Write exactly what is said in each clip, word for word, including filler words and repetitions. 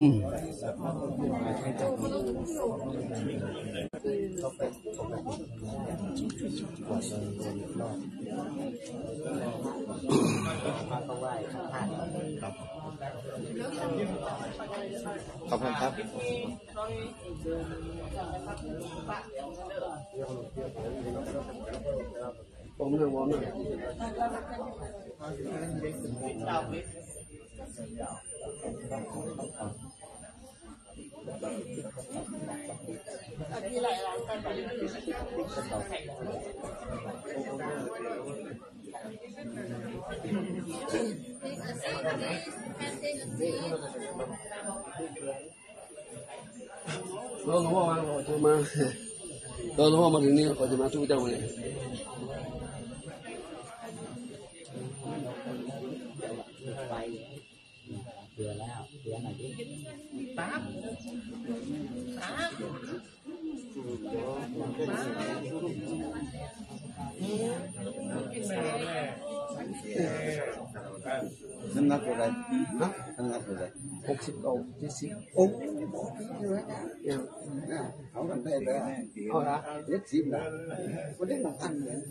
อืมขอบคุณครับผมเรื่องวอร์มเราหลวงพ่อมาเราจะมาเราหลวงพ่อมาถึงนี่เราจะมาทุกเจ้าเลยเดือนแล้วเดือนไหนดิสามสามน้ำหนักเท่าไรฮะน้ำหนักเท่าไรหกสิบเก้าเจ็ดสิบโอ้ยังเอากันได้เลยเอาละเจ็ดสิบละวันนี้หนักอันเลย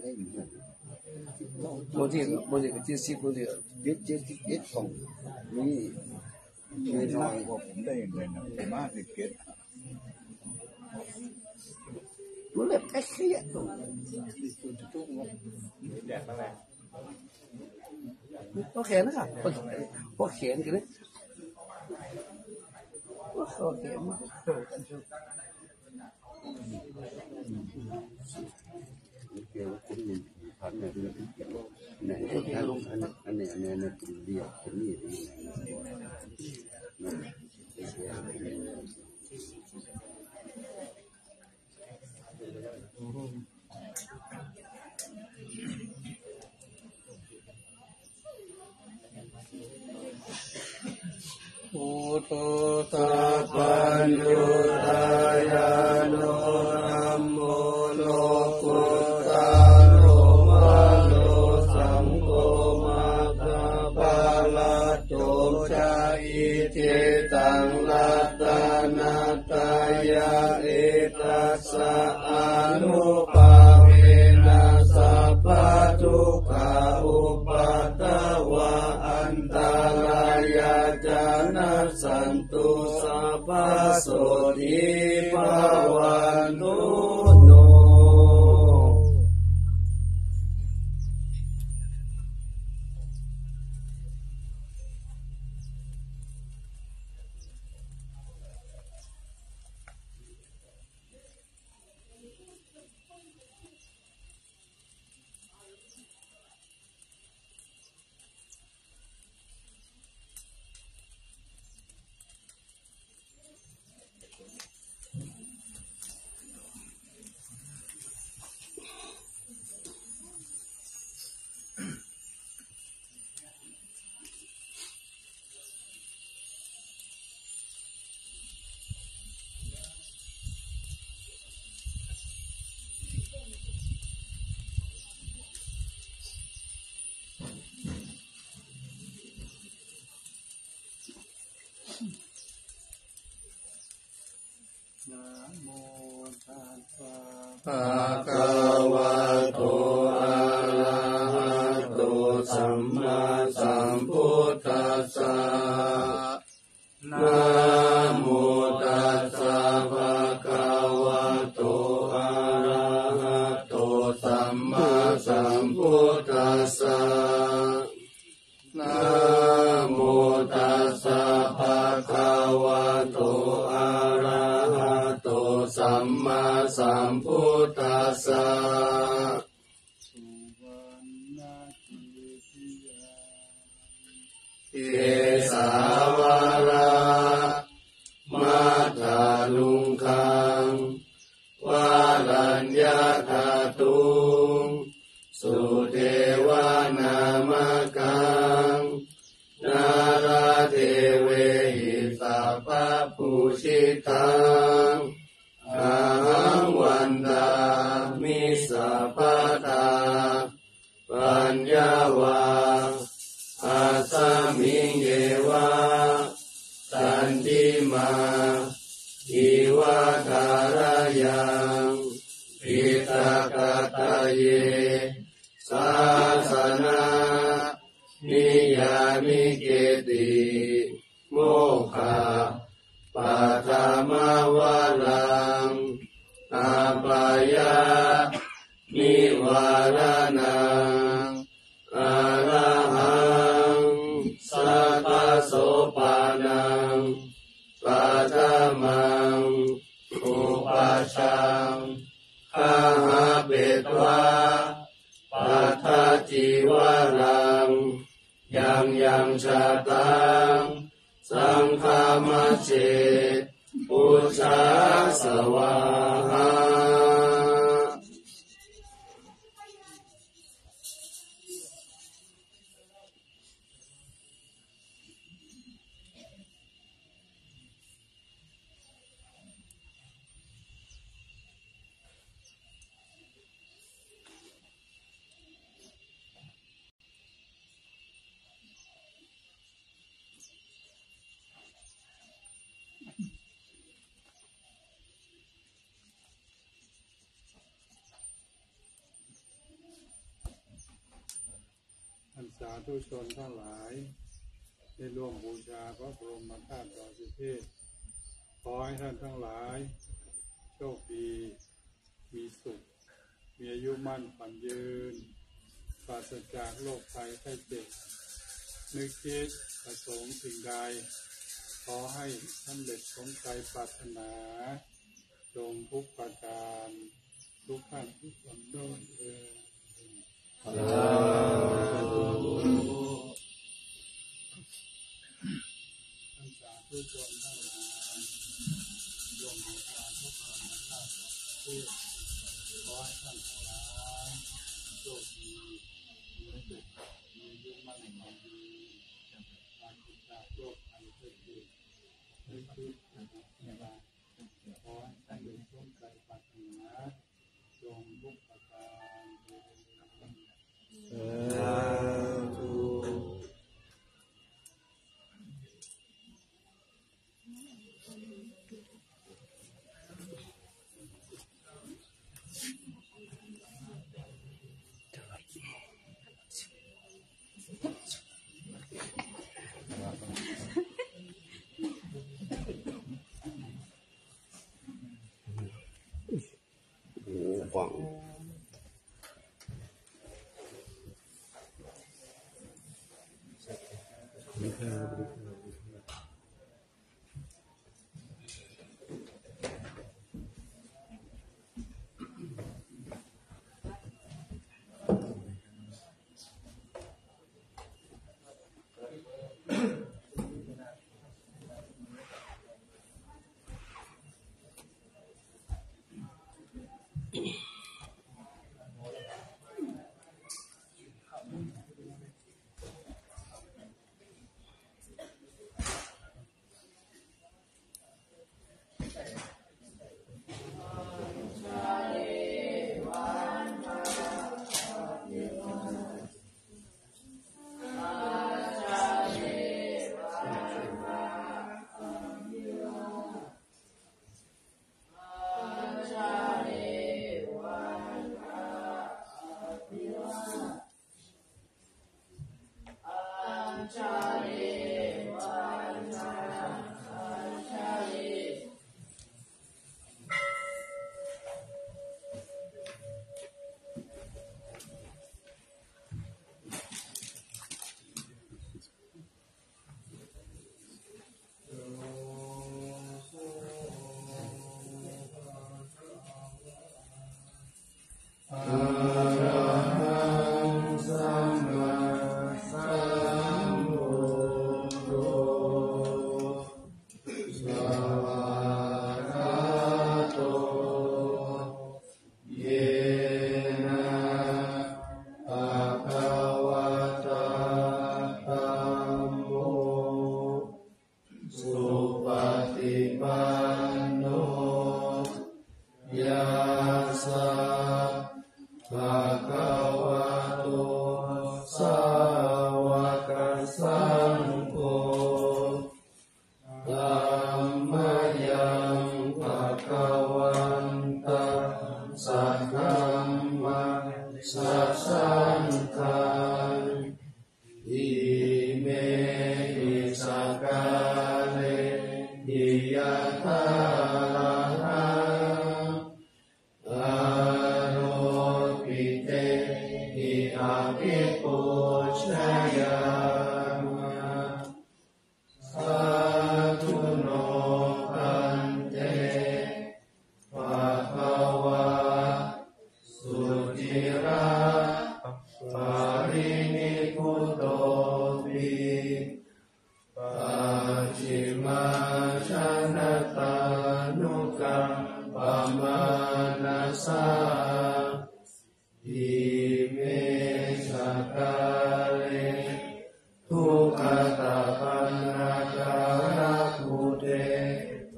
บางทีบางทีก็เจ็ดสิบบางทีเจ็ดเจ็ดสิบเจ็ดสองนี่ไม่น้อยกว่าผมได้ยังไงนะผมมาสิบเจ็ดมันแบบแค่เสี้ยตรงแดดอะไรพวกแขนนะครับพวกแขนกันเลยพวกคอแขนเกี่ยวกับคุณพันเนี่ยคือไหนถ้าลงอันอันนี้อันนี้เนี่ยเดียวคนนี้ดีพุทโธตาปัญโยตายาโนธัมโมโลกุตาโรวะโลสังโฆมาคาปาลาโตชาอิเทตังลัตตานาตายาเอตัสสะอนุปาเวนะสัพพะทุกขาอุปัฏฐวะอันตรายาจานะสันตุสัพพะโสติภาวันตุโนนะโมตัสสะภะคะวะโตอะระหะโตสัมมาสัมพุทธัสสะนะโมตัสสะภะคะวะโตอะระหะโตสัมมาสัมพุทธัสสะนะโมตัสสะภะคะวะโตอะระหะโตสัมมาสัมพุทธัสสะเอสาวาระมัทธาลุงคังวาลัญญาธาตุงสุเทวานามกังนาราเทเวหิสัพพะปุชิตังอาหังวันตามิสัพพตาปัญญาวาอาสามิงเยวะสัญติมาอิวะทารยังปิตกตะเยศาสนานิยามิเกติโมฆะปัฏมวาลังอาปายานิวารนังอะระหังสัพพโสปานังปัฏมังอุปัชฌังข้าหาเบตวาปัฏฐจิวารังยังยังชาตังสังฆามัจเจปุจฉาสวาหาสาธุชนทั้งหลายได้ร่วมบูชาพระบรมธาตุดอยสุเทพขอให้ท่านทั้งหลายโชคดีมีสุขมีอายุมั่นขวัญยืนปราศจากโรคภัยไข้เจ็บนึกคิดประสงค์สิ่งใดขอให้สำเร็จสมใจปรารถนาจงทุกประการทุกขั้นทุกตอนด้วยเถิดสาธุท่านสาธุชนทั้งหลายรวมบูชาพระบรมธาตุเพื่อขอให้ท่านทั้งหลายโชคดีมีสุขมีอายุมั่นขวัญยืนปราศจากโรคภัยไข้เจ็บนึกคิดประสงค์สิ่งใดขอให้สำเร็จสมใจปรารถนาจงทุกประการเถิดสาธุหวังสังโฆ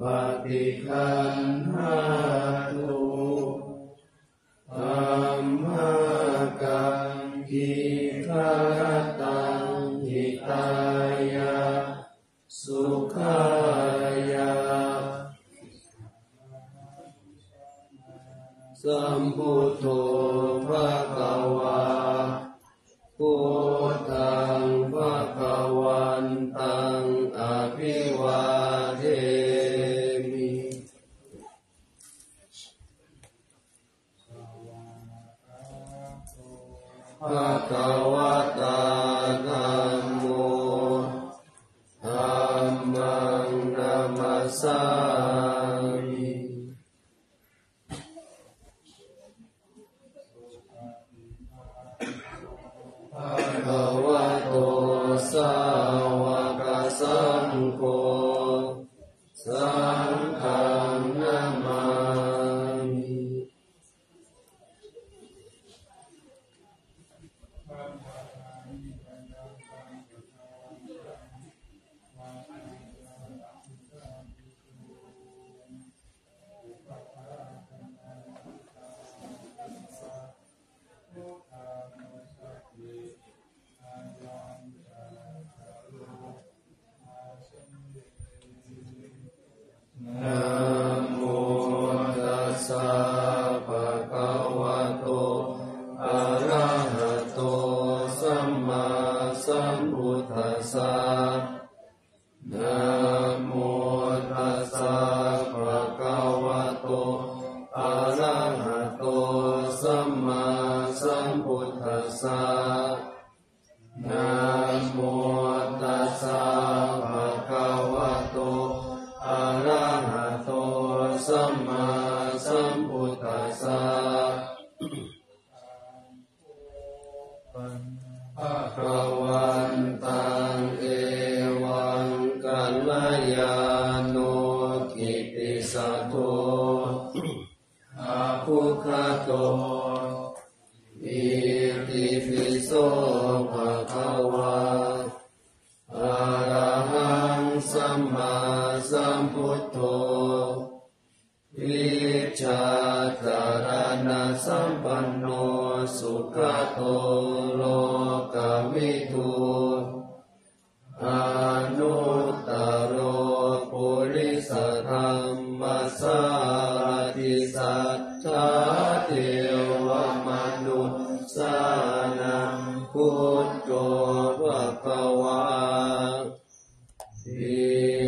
ปฏิคันหาตุธัมมากังกิคารตังหิตายะสุขายะสัมพุทโธภคะวาพุทธังภคะวันตังอภิวาเทมิภะคะวะตาธัมโมธัมมังนัมมัสสามิภะคะวะโตสาวกสังโฆสังฆังนะมามินะโมตัสสะภะคะวะโตอะระหะโตสัมมาสัมพุทธัสสะนะโมตัสสะภะคะวะโตอะระหะโตสัมมาสัมพุทธัสสะนะโมตัสสะภะคะวะโตอะระหะโตสัมมาสัมพุทธัสสะภะคะวันตังเอวังกัลยาโนกิตติสัตโตอะภุคโตอิติปิโสภะคะวะอะระหังสัมมาสัมพุทโธวิชาจารณะสัมปันโนสุขโตโลกวิทูอนุตตโรปุริสธรรมสารติสัทธาเทวมนุษย์สานังพุทโธภควาติ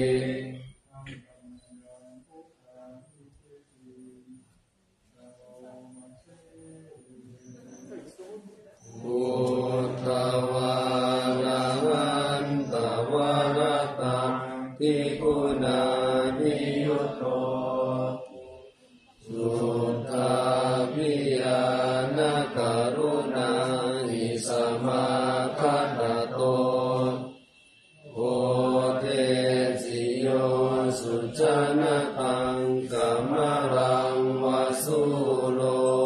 พุทธวาระหันตวรตังทิคุณานิยุตโตสุทธาวิยานกรุณาหิสมาคัตโตโอเทสิโยสุจนะตังกัมมะรังวสุโล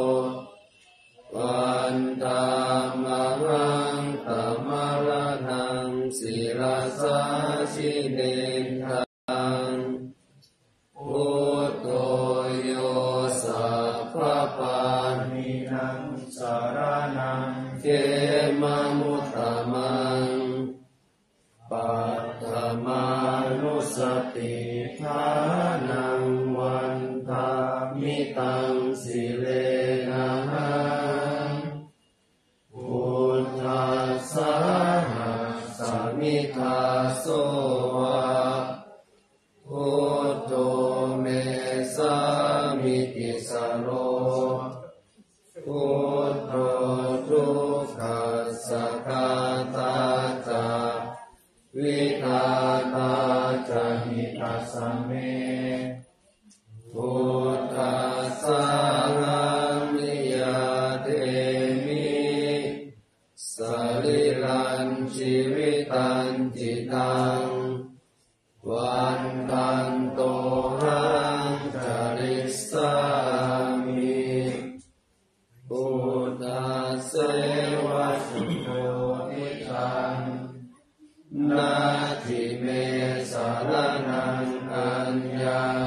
วันตามะรังตมะระนังศิรสาชิเนทังพุทโธโยสัพพปานินังสารนังเขมมุตตมังปัตตมานุสติฐานังวันตามิตังสิเลนะหังพุทธัสสะสามิทาโสวะพุทโธเมสามิติสโรพุทโธทุกขัสสะกาตาจาวิทาตาจาหิตัสสะเมพุทธัสสะหังนิยาเทมิสรีรันชีวิตันจิตังวันตันโตหังจาริสามิพุทธัสสะวะสุโธนิทังนาทิเมสารนังอัญญา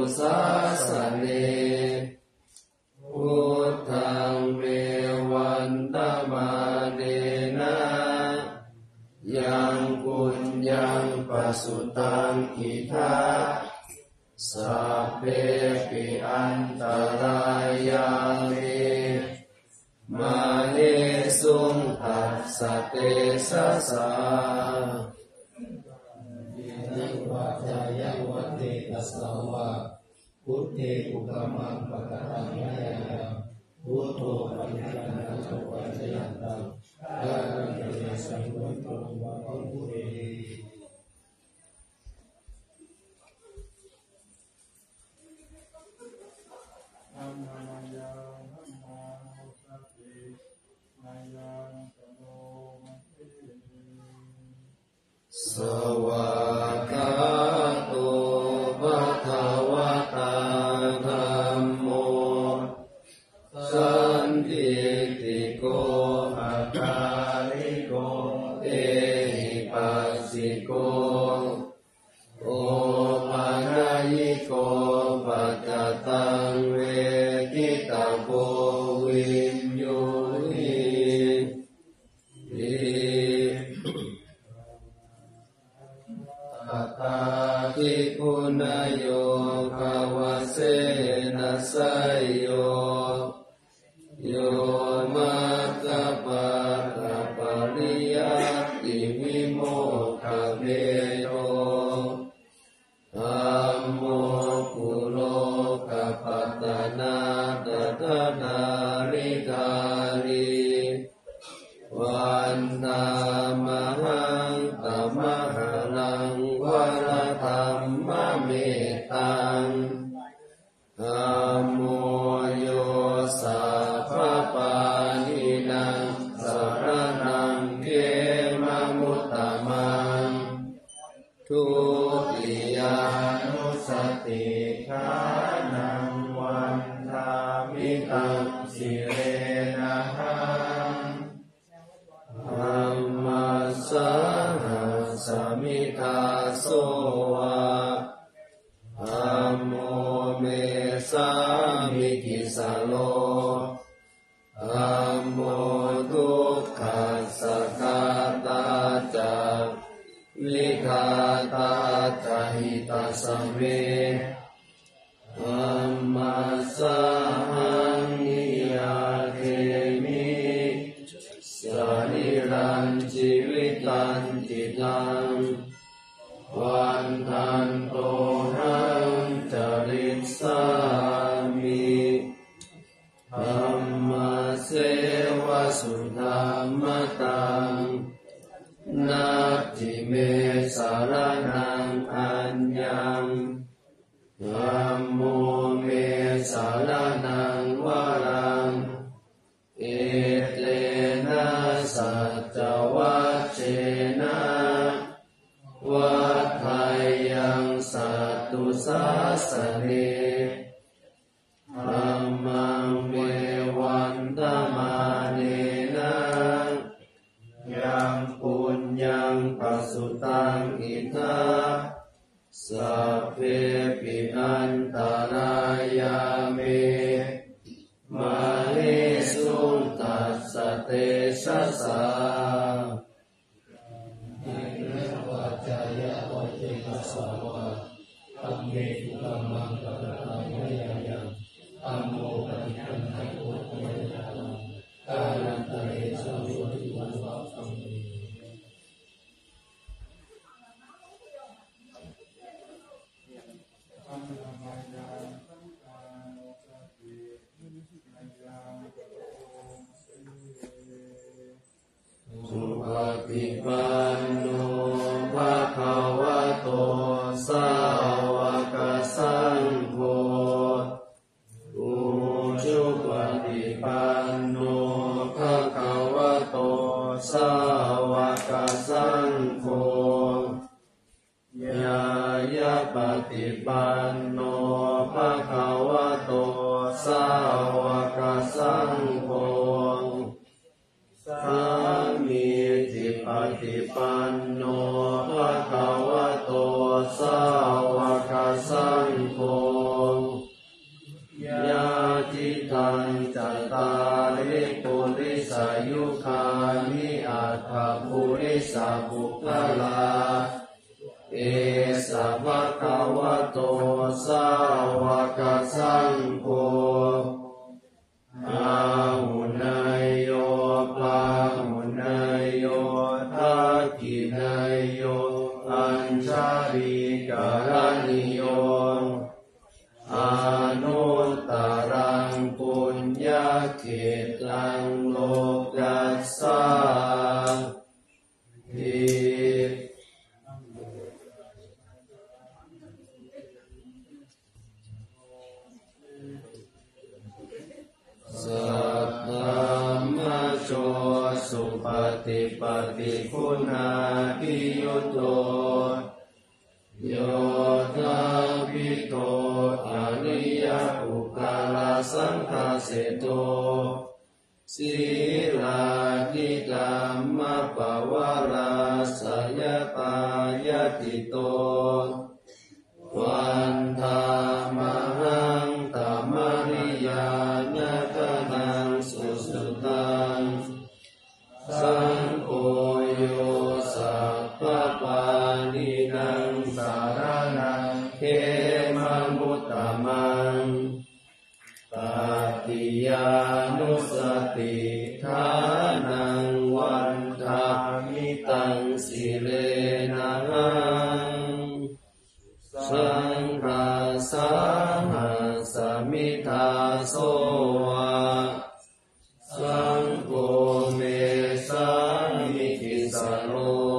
สาสเนพุทธังเมวันตมาเนนะยังปุญญังปัสสุตังอิทัสสัพเพปิอันตรายามิมาเนสุงตัสสะเตสะสานิวัจจายวัตติตัสสาวะพุทเทอุปมังปะกะตังยะยังพุทโธปัญญาณังสุปัจจยันตังกาลังเตสังวัตโตวะพุทเทธัมมายังธัมมาสัพพินายังสโนมัติสวากาโตภะคะวะตาธัมโมสันทิติโกอาการิโกเอหิปัสสิโกโอปานายิโกปัจจตังเวทิตาโกวินโยหิอัตตาทิคุณโยภาวเสนัสสโยโยมัคคปะระปริยัติวิโมกขเมโตธัมโมกุโลกปัตตนาตถานาริกาลิวันนามหังตมหาลังวรธรรมเมตตังธัมโมโยสัพพปานินังสรณังเขมมุตตมังทุติยานุสติฐานังวันทามิตังสิเรนะหังธัมมัสสะสมิทาโสวะธัมโมเมสามิกิสาโลธัมโมทุกขัสสะคาตาจาวิคาตาจาหิตาสเมธัมมัสสะหังนิยาเทมิสริรันชีวิตันติตังวันทันโตหังจริตสามิธัมมาเสวะสุธัมมตังนาทิเมสารนังอัญญังธัมโมเมสารนังวรังเอเตนะสัจจวัชเชนะวัฏฏายังสัตตุสาสเนธัมมังเมวันตมาเนนะยังปุญญังปัสสุตังอิทัสสัพเพปิอันตรายามิมาเนสุงตัสสะเตสะสานิวัจจายวัตติตัสสาวะธัมเมตุกัมมังปะกะตังยะยังธัมโมปฏิปันนะโกภะยะตังกาลังเตสังวัตโตวะพุทเทธัมมายังธัมมาสัพพินายังสโนมัติสุปฏิปันโนภะคะวะโตสาวกสังโฆอุชุปฏิปันโนภะคะวะโตสาวกสังโฆญายะปฏิปันโนภะคะวะโตสาวกสังโฆสามีจิปฏิปันโนภะคะวะโตสาวกสังโฆสะบุคลาเอสะภะคะวะโตสาวกสังโฆอาหุนายโยปาหุนายโยทักขินายโยอัญชาริการณิโยอนุตตรังปุญญเขตังโลกัสสาทิสัทธามโชสุปฏิปฏิคุณาภิยุโตโยธาภิโตอริยอุปการะสังฆเสโตศีลานิกรรมปวาราสยตายติโตวันธามหังตมริยานะกนังสุสุตังสังโฆโยสัพพปานินังสารนังเขมังมุตตมังตติยานุสติฐานังวันทามิตังสิเลนะสังฆาสาหัสมิทาโสวะสังโฆเมสามิทิสโล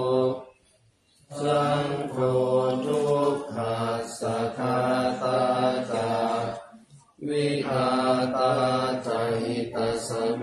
สังโฆทุกขัสสะคาตาจาวิคาตาจาหิตัสสะเม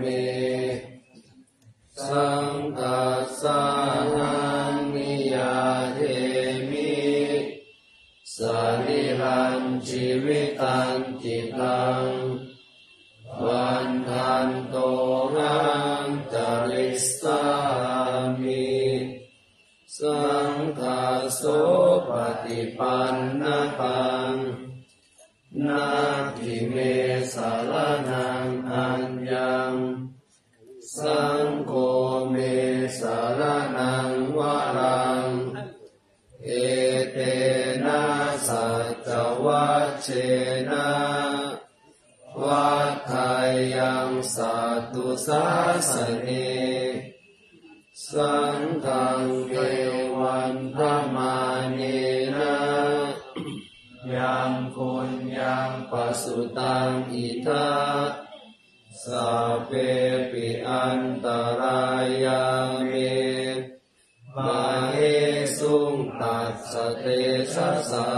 สังฆัสสะหังนิยาเทมิสริรันชีวิตังจิตังวันทันโตหังจริสามิสังฆาโสปฏิปันนะปังนาทิเมสารนังอัญญังสังโฆเมสารนังวรังเอเตนะสัจวัชเชนะวัฏฐายังสัตตุสาสเนสังฆังเอวันธรรมาเนนะยังคุณยังปัสสุตังอิทัสสัพเพปิอันตรายาเมมาเหสุงตัสสะเตชะสา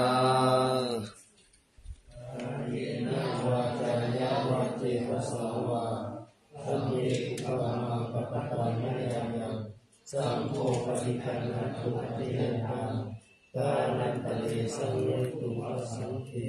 วัจยาวัจเจปัสสาวะสัมเมกุปะมังปะปะตังมะยังยังสัมโฆปฏิคันหัตถุอติยันตังกาลันตะเลสังโยตุวสังเท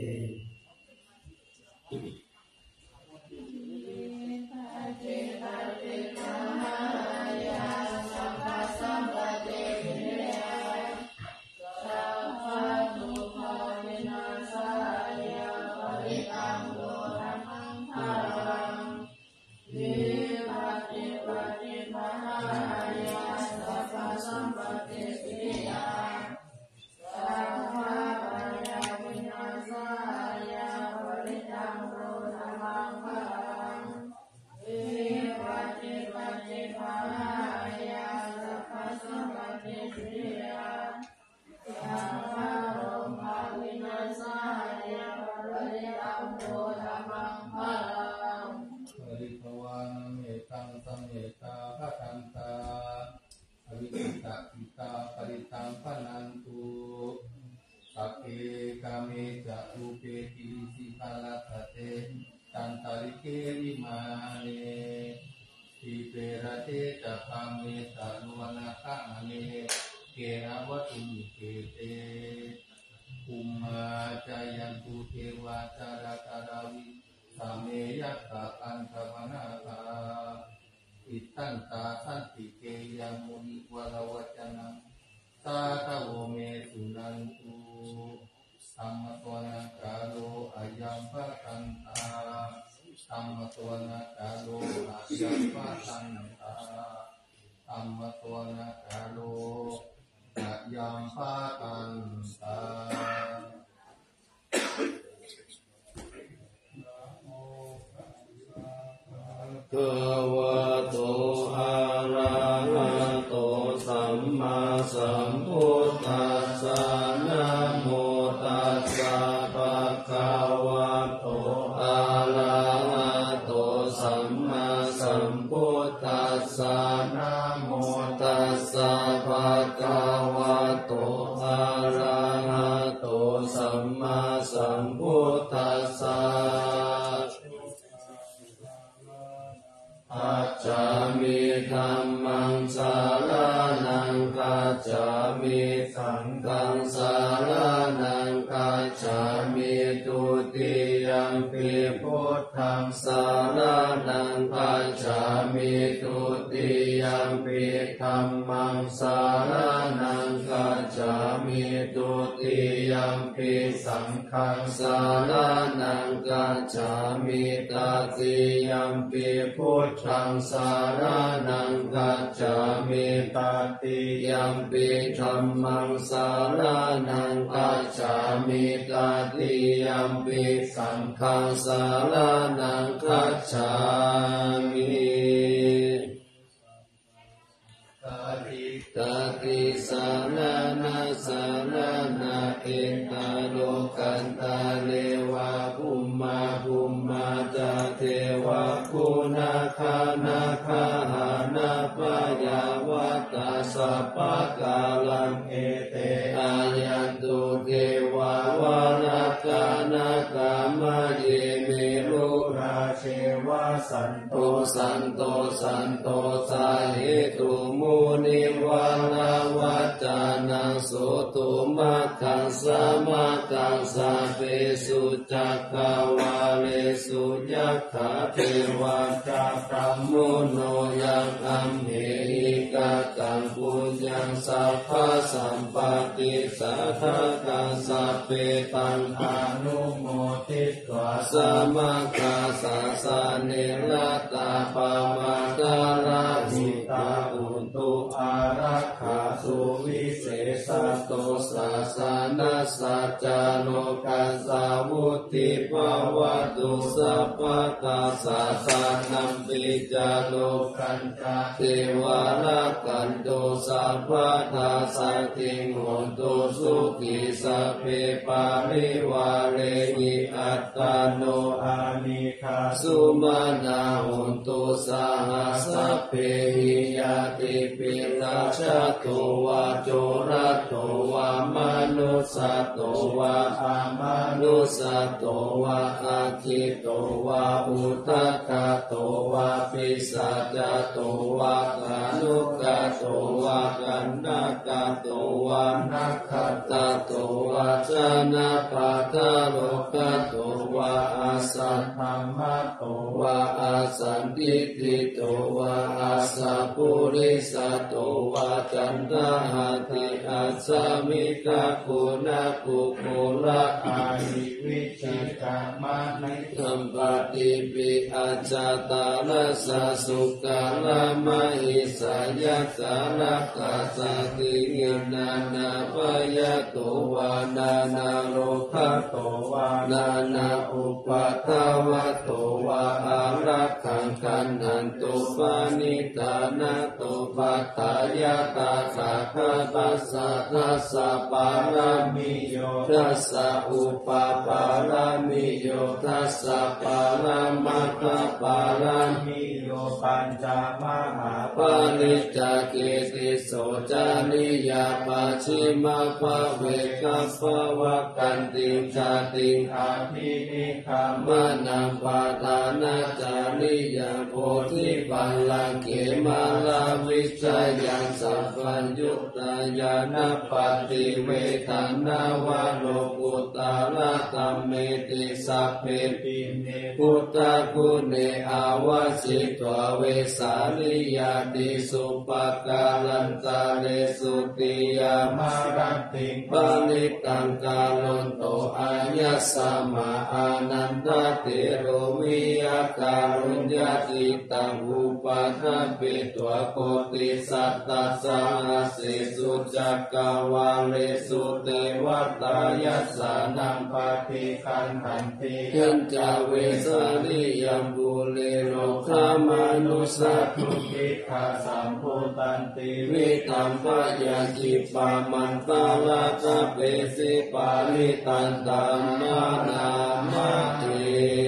ธรรมตัวนะกาโลจะยอมพากันตาภะวะโตอะระหะโตสัมมาสัมพุทธัสสะนะโมตัสสะภะคะวะโตอะระหะโตสัมมาสัมพุทธัสสะนะโมตัสสะภะคะวะโตอะระหะโตสัมมาสัมพุทธัสสะคัจฉามิธัมมังสารนังคัจฉามิสังฆังสารนังคัจฉามิตุติยัมปิพุทธังสารนังคัจฉามิตุติยัมปิธัมมังสารนังคัจฉามิตุติยัมปิสังฆังสารนังคัจฉามิตติยัมปิพุทธังสารนังคัจฉามิตติยัมปิธัมมังสารนังคัจฉามิตติยัมปิสังฆังสารนังคัจฉามิตติตติสารนาสารนาเอกตาโลกันตาเลวะภุมมาภุมมาจาเทวะคุณาคานาคาหานาปยาวัตตาสัพพะกาลังเอเตอายันตุเทวาวานาคานาคามะเยเมรุราเชวะสันโตสันโตสันโตสาเหตุมุนิวานาวัจจานังโสตุมัคคังสมัคคังสาเปสุจักขวาเลสุยัคขะเทวาจักขมุโนยังอัมเหหิกะตังปุญญังสัพพะสัมปติสัทธะกังสัพเพตังอนุโมทิตวาสมัคคาสาสาเนรตาปามาตาราหิตาอุตุอารักขาสุวิเศษโตสาสานัสสัจจโลกัสสาวุติภาวะตุสัพพะตาสาสานัมปิจาโลกันตาเทวารากันโตสัพพะตาสัตถิงโหตุสุขิสัพเพปาริวาเรหิอัตตาโนอานิคาสุมาณาโหตุสาหัสสัพเพหิยาติปิราชโตวาโจระโตวามนุสสโตวาอามานุสสโตวาอาทิโตวาอุทธัคคะโตวาปิสัจจโตวากานุกะโตวากันนาคโตวานัคขตโตวาชนะปะทะโลกโตวาอาสัทธัมมะโตวาอาสันติติโตวาอาสัพพุริสโตวาจันทหะติอัสสมิกะคุณะกุโกละอานิวิชิตามะนิธัมปติปิอาจาตาลัสสะสุกาละมะหิสายะกาละกาสติยินานาปยะโตวานานาโรภะโตวานานาอุปาทวะโตวาอารักขังกันนันตุปานิตานะโตปัฏฐายะตาสัพพะตัสสะทัสสะปารามิโยทัสสะอุปาปารามิโยทัสสะปารามัคคะปารามิโยปัญจมหาปาริจจเกติโสจานิยาปัจฉิมภะเวกัสสวะกันติชาติอาภินิคามะนังปาทานาจานิยาโพธิปัลลังเขมาลาวิชัยยังสัพพัญญุตายานะปฏิเวทานาวะโลกุตตระธัมเมติสัพเพปิเนพุทธคุณเนอาวสิตวเวสาลิยาติสุปการันตาเลสุติยามารันติปานิตังกาลนโตอายัสสมาอานันตติโรวิยาการุญญาติตังอุปาทาปิตัวโคติสัตตสังสิสุจักกวาเลสุเตวตายัสสานังปฏิคันหันติยัญจเวสาลิยัมบุเลโลกามานุสัพพุทิกาสัมโพตันติวิตัมปะยาจิปามันตาลาตาเปสิปาลิตันตัมมานามาติ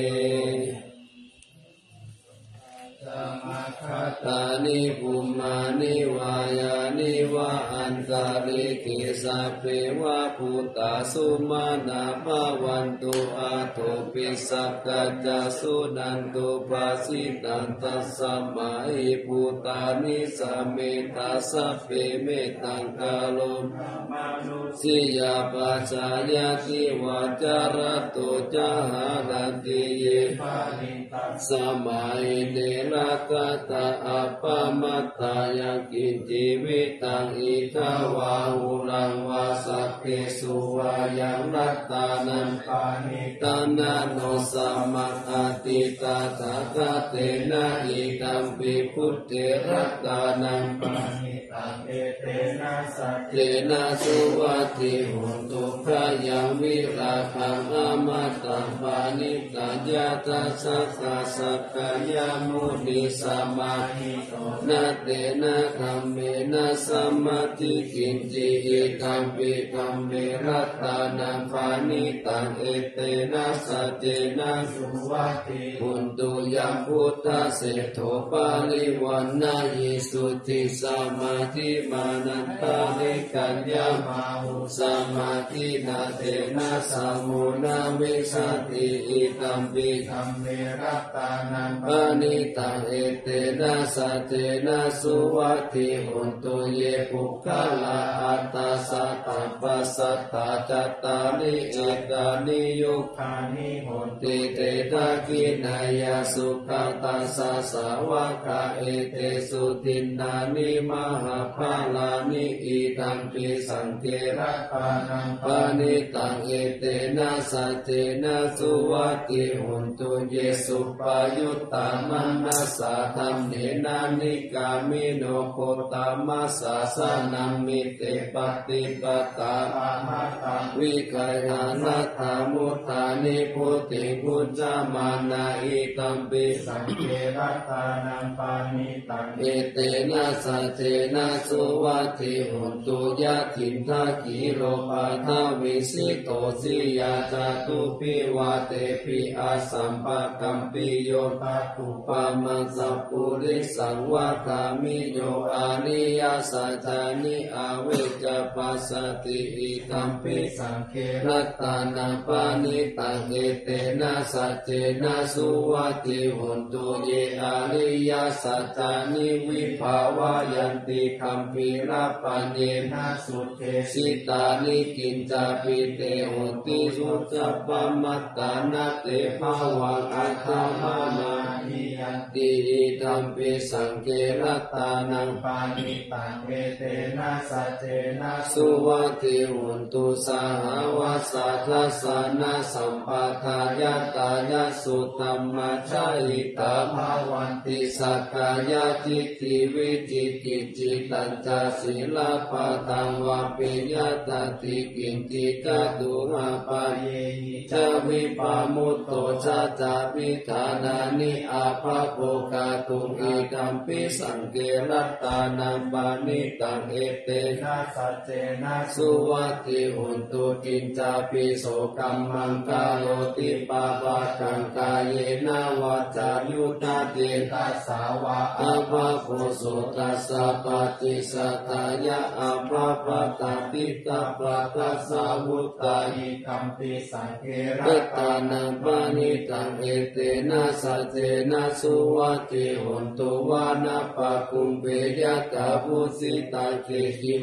ตานิภูมานิวายานิวะอันตาริกิสัพเพวะพุตตาสุมาณาภวันตุอาตุปิสักกัจจสุนันตุปัสสิตันตัสสะมาหิพุตตานิสัมเมตาสัพเพเมตังกาโลมนุสิยาปัจจายติวาจารตุจาหารันติเยปานิตัสสะมาหิเนรกตาอัปปมัตตายังกินจิวิตังอิทาวาหุลังวาสัพเพสุวายังรัตตานังปานิตานาโนสัมมาอาติตาตถาเตนะอิตัมปิพุทธิรัตตานังปานิตังเอเตนะสัจเจนะสุวัตติหุนตุพระยังวิราคังอมตังปานิตัญญาตัสสะสักกายมุนิสัมมาหิโตนะเตนะธัมเมนะสัมมาทิกินจิอิตัมปิธัมเมรัตตานังปานิตังเอเตนะสัจเจนะสุวัตติหุนตุยัมพุทธเสโธปาลิวันนายิสุทธิสมาธิมานันตานิกัญญามาหุสมาธินาเตนะสัมมุนาวิสัตติอิตัมปิธัมเมรัตตานังปานิตังเอเตนะสัจเจนะสุวัตติหุนตุเยปุคลาอัตตาสัตตปัสสัตตาจัตตานิเอกานิยุคานิหุนติเตตะกินายาสุขตัสสะสาวกะเอเตสุตินนานิมหาภาลานิอิตัมปิสังเกระปานังปานิตังเอเตนะสัจเจนะสุวัตติหุนตุเยสุปายุตตามัสสะธัมเนนานิกามิโนโคตามัสสะสานังมิเตปฏิปตาอาหัตาวิกายานัตถามุตตานิพุติพุจจามานาอิตัมปิสังเกรัตตานังปานิตังเอเตนะสัจเจนะสุวัตติหุนตุยะถินทากิโลปาทาวิสิโตสิยาจาตุปิวาเตปิอาสัมปะกัมปิโยตัตถุปามัสสะปุริสังวะกามิโยอานิยาสัจจานิอาเวจปัสสติอิตัมปิสังเกรัตตานังปานิตังเอเตนะสัจเจนะสุวัตติหุนตุเยอาริยสัจจานิวิภาวายันติคัมภีระปัญเยนะสุเทสิตานิกินจาปิเตโหติสุจัปปมัตตานาเตภาวังอัตถมานาหิยันติอิธัมปิสังเกรัตตานังปานิตังเอเตนะสัจเจนะสุวัตติหุนตุสหวัสสัทธัสสะนะสัมปทายตายสุตัมมัจจหิตาภาวันติสักกายทิฏฐิวิจิกิจจิตัญจศีลปะตังวะปิยตติกินจิตตุมาปะเยหิจาวิปามุตโตชะจาวิธานานิอาภาโภคาตุอิตัมปิสังเกรัตตานังปานิตังเอเตนะสัจเจนะสุวัตติหุนตุกินจาปิโสกัมมังกาโรติปาปะกังกายเยนะวัจจายุตเตตัสสาวะอาภาโภโสตัสสะปฏิสัตตายะอาภาปะตติตาปะตัสสะวุตตาหิคัมปิสังเกรัตตานังปานิตังเอเตนะสัจเจนะสุวัตติหุนตุวานะปะคุมเปยะตาภุสิตาเกหิมหาน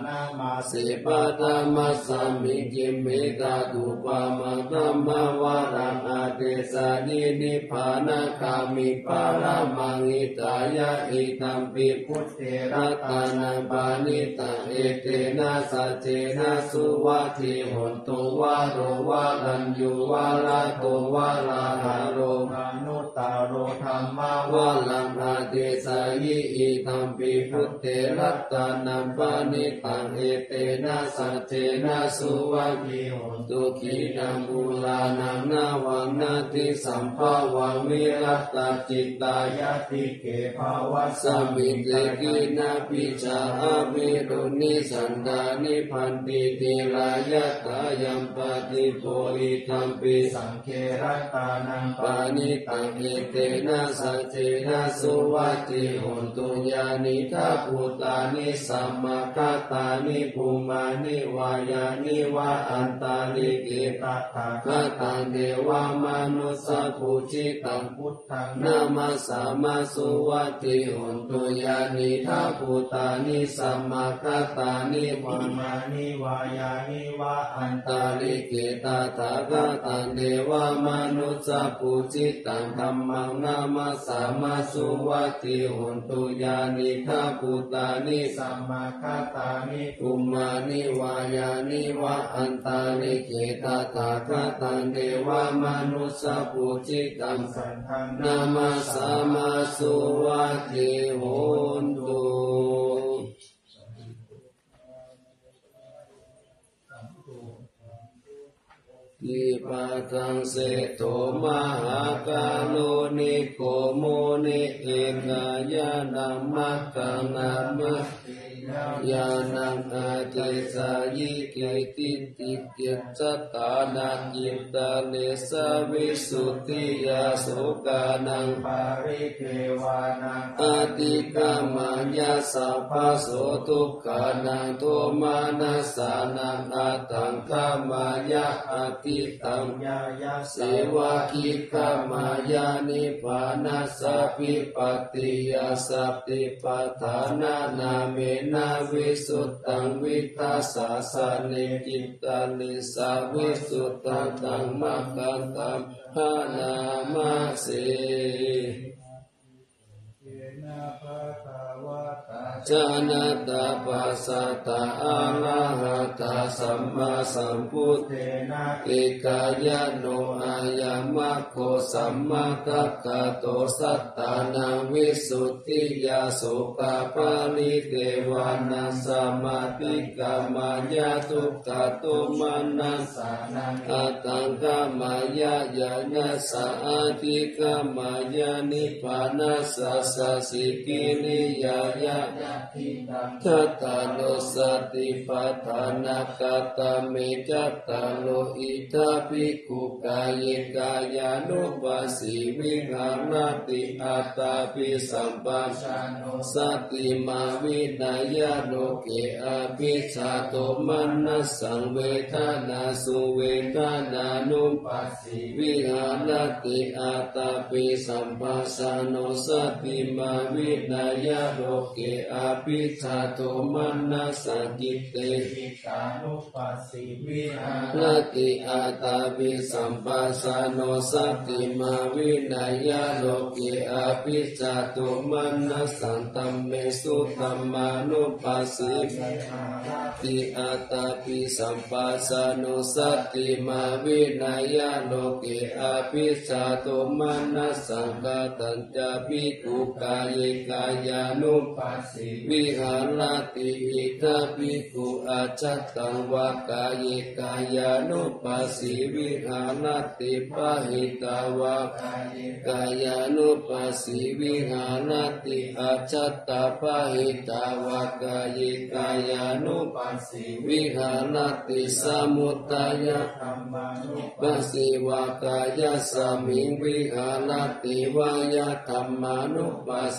นามาสิสิปะธรรมสัมมิกิมิตาตุปะมะธัมมวารังอาเตสานินิพพานะกามิปารามังอิตายะอิตัมปิพุทธเถระตานังปานิตังเอเตนะสัจเจนะสุวัตถิหนตุวาโรวารัญญูวาลาโตวาลาหาโรมนุตตาโรธรรมาวาลังอาเตสายิอิตัมปิพุทธเถรัตตานัมปานิตังเอเตนะสัจเจนะสุวัตถิหนตุขีนังบุลานังนาวังนาติสัมภาวังวิรัตตาจิตตายะติเกภาวะสัมมิเตกินาปิจาอาภิรุนิสันดานิพันติติลายะตายัมปติโพอิตัมปิสังเครตานังปานิตังเอเตนะสัจเจนะสุวัตถิหนตุญาณิทาภูตานิสัมมาคาตานิภูมานิวายานิวะอันตาลิเกตาตาคาตังเทวามนุสสะภูชิตังพุทธังนามาสามาสุวัตถิหนตุญาณิทาภูตานิสัมมาคาตานิภูวามามานิวายานิวะอันตาลิเกตาถาคตังเทวามนุสสะภูชิตังธัมมังนามาสามาสุวัตถิหนตุญาณิทาภูตานิสัมมาคาตานิภูมานิวายานิวะอันตาลิเกตาถาคตังเทวามนุสสะภูชิตังสันทังนามาสามาสุวัตถิโหนตุทิปัตังเสโตมหากาโลนิโกโมนิเอกายานังมัคคังนามิยานังอาเจสายิกิติติติจัตตานังยิตาเลสะวิสุทธิยาโสกานังปาริเทวานังอาติกามัญญาสัพพะโสทุกขานังโทมานัสสานังอาตังกามายะอาติตังยายาเสวะกิกามายานิพานัสสะปิปติยาสัพติปทานานาเมนะวิสุตตังวิทัสสะสะเนกิตาลิสาวิสุตตังตังมัคคันตัมหานามาเสเยนะภะคะวะตาจานาตาปัสสะตาอะระหะตาสัมมาสัมพุทเทนะเอกายโนอายามะโคสัมมาคัคคะโตสัตตานังวิสุทธิยาโสกาปาลิเทวานัสสมาติกามายาทุกขโตมานัสสาสานังอาตังกามายายานัสสะอาติกามายานิพพานัสสะสะสิกิริยายะยะทิตังทัตตาโลสติปัฏฐานาคาตาเมจัตตาโลอิทาภิกขุกายกายานุปัสสิวิหารติอัตตาภิสัมปัสสะโนสติมาวินัยโลเกอภิชาโตมันนัสสังเวทนาสุเวทนานุปัสสิวิหารติอัตตาภิสัมปัสสะโนสติมาวินัยโลเกอภิชาโตมันนัสสังกิเตปิตานุปัสสิวิหาลติอาตาภิสัมปัสสะโนสติมาวินัยโลเกอภิชาโตมันนัสสังตัมเมสุตัมมานุปัสสิติอาตาภิสัมปัสสะโนสติมาวินัยโลเกอภิชาโตมันนัสสังกตัญจภิกขุกายกายานุปัสสิวิหารติอิทาภิกขุอาจัตตังวากายกายานุปัสสิวิหารติปะหิตาวากายานุปัสสิวิหารติอาจัตตาปะหิตาวากายกายานุปัสสิวิหารติสมุทัยธรรมานุปัสสิวากายสามิงวิหารติวายธรรมานุปัสสิ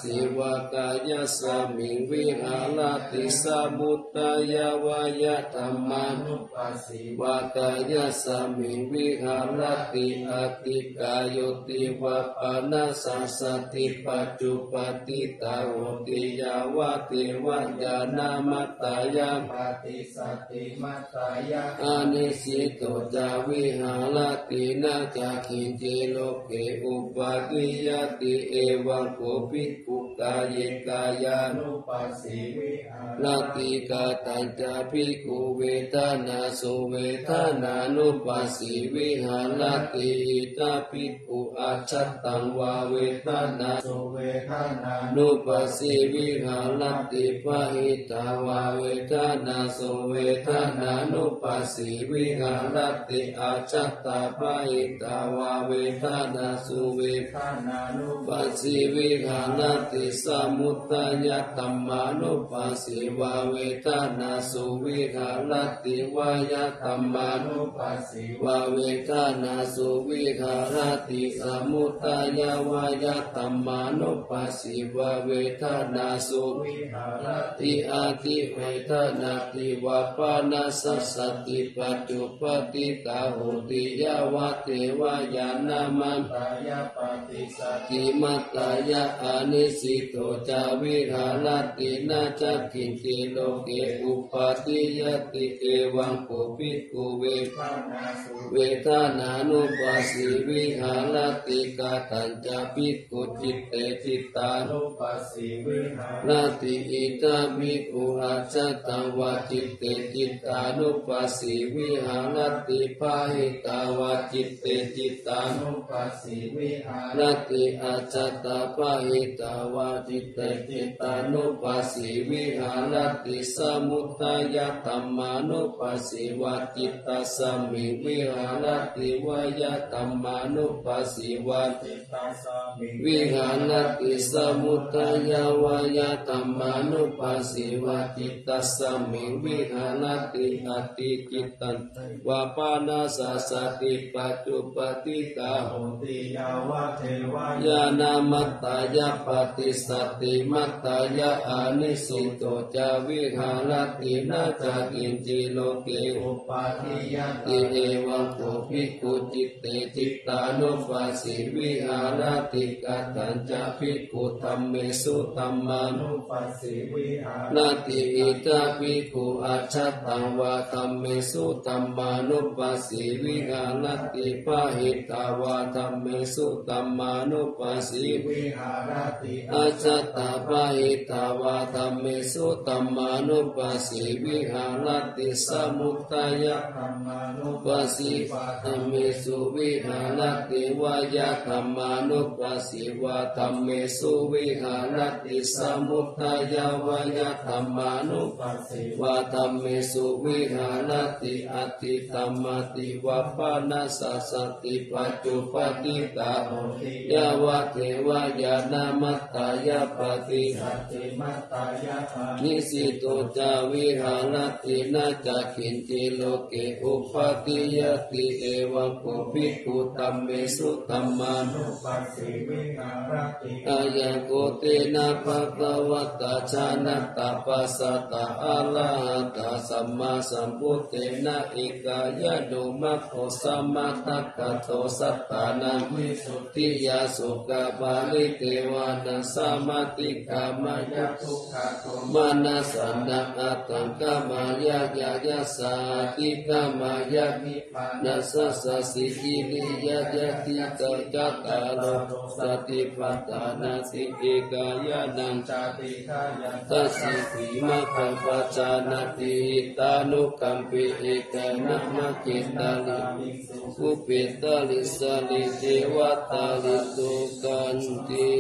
สิวกายสมิงวิหารติสมุตตายาวายธรรมานุปัสสิวกายสมิงวิหารติอติกายติวปานาสัสสติปัจจุปติตาโหติยาวะเทวญาณมัตตายาปฏิสัตติมัตตายาอานิสิโตจาวิหารตินาจาคินเจโลเกอุปาทิยติเอวังโกภิกขุกายกายานุปัสสิวิหารติกาตัญจภิกขุเวทนาสุเวทนานุปัสสิวิหารติอิตาภิกขุอาชัตตังวาเวทนาสุเวทนานุปัสสิวิหารติปะหิตาวาเวทนาสุเวทนานุปัสสิวิหารติอาชัตตาปะหิตาวาเวทนาสุเวทนานุปัสสิวิหารติสมุตตายธัมมานุปัสสิวาเวทนาสุวิหารติวายธัมมานุปัสสิวาเวทนาสุวิหารติสมุตตายาวายธัมมานุปัสสิวาเวทนาสุวิหารติอาทิเวทนาติวาปานาสัสสติปัจจุปติตาโหติยาวะเทวญาณมัตตายาปฏิสัตติมัตตายาอานิสิโตจาวิหารตินาจักขินติโลเกอุปาทิยติเอวังโกภิกขุเวทนาสุเวทนานุปัสสิวิหารติกาตัญจภิกขุจิตเตจิตตานุปัสสิวิหารติอิตาภิกขุอาจัตตังวาจิตเตจิตตานุปัสสิวิหารติปะหิตาวาจิตเตจิตตานุปัสสิวิหารติอาจัตตาปะหิตาวาจิตเตจิตตานุปัสสิวิหารติสมุตตายธัมมานุปัสสิวาจิตตสมิงวิหารติวายธัมมานุปัสสิวาจิตตสมิงวิหารติสมุตตายาวายธัมมานุปัสสิวาจิตตสมิงวิหารติอติจิตตังวาปานาสัสสติปัจจุปติตาโหติยาวะเทวญาณมัตตายาปฏิสัตติมัตตายาอานิสิโตจาวิหารตินาจากินจิโลเกอุปาทิยติเอวังโกภิกขุจิตเตจิตตานุปัสสิวิหารติกาตัญจภิกขุธัมเมสุธัมมานุปัสสิวิหารติอิตาภิกขุอาชัตตังวาธัมเมสุธัมมานุปัสสิวิหารติปะหิตาวาธัมเมสุธัมมานุปัสสิวิหารติอาชัตตาปะหิตาวาธัมเมสุธัมมานุปัสสิวิหารติสมุตตายธัมมานุปัสสิวาธัมเมสุวิหารติวายธัมมานุปัสสิวาธัมเมสุวิหารติสมุตตายาวายธัมมานุปัสสิวาธัมเมสุวิหารติอติธัมมติวาปานาสัสสติปัจจุปติตาโหติยาวะเทวญาณมัตตายาปฏิสัตติมัตตายานิสิโตจาวิหารตินาจักขินติโลเกอุปาทิยติเอวังโกภิกขุธัมเมสุธัมมานุปัสสิวิหารติอายังโกเตนะภะคะวะตาชานะตาปัสสะตาอะระหะตาสัมมาสัมพุทเตนะเอกายะโดมัคโคสัมมาทัคคะโตสัตตานังวิสุทธิยาสุกะบาลิเทวานัสสามาติกามายะทุกขะโทมานะสันนะอัตตังกามายะยายะสาติกามายะนิพพานัสสะสิกิริยะยะติตะจัตตาโลสติปัฏฐานาสิเอกายะนังจาติคายะตัสสิวิมัคคังปัจจานาติตานุกัมปิเอกนะมะกิตาลิอุปิตาลิสาลิเทวตาลิสุกันติ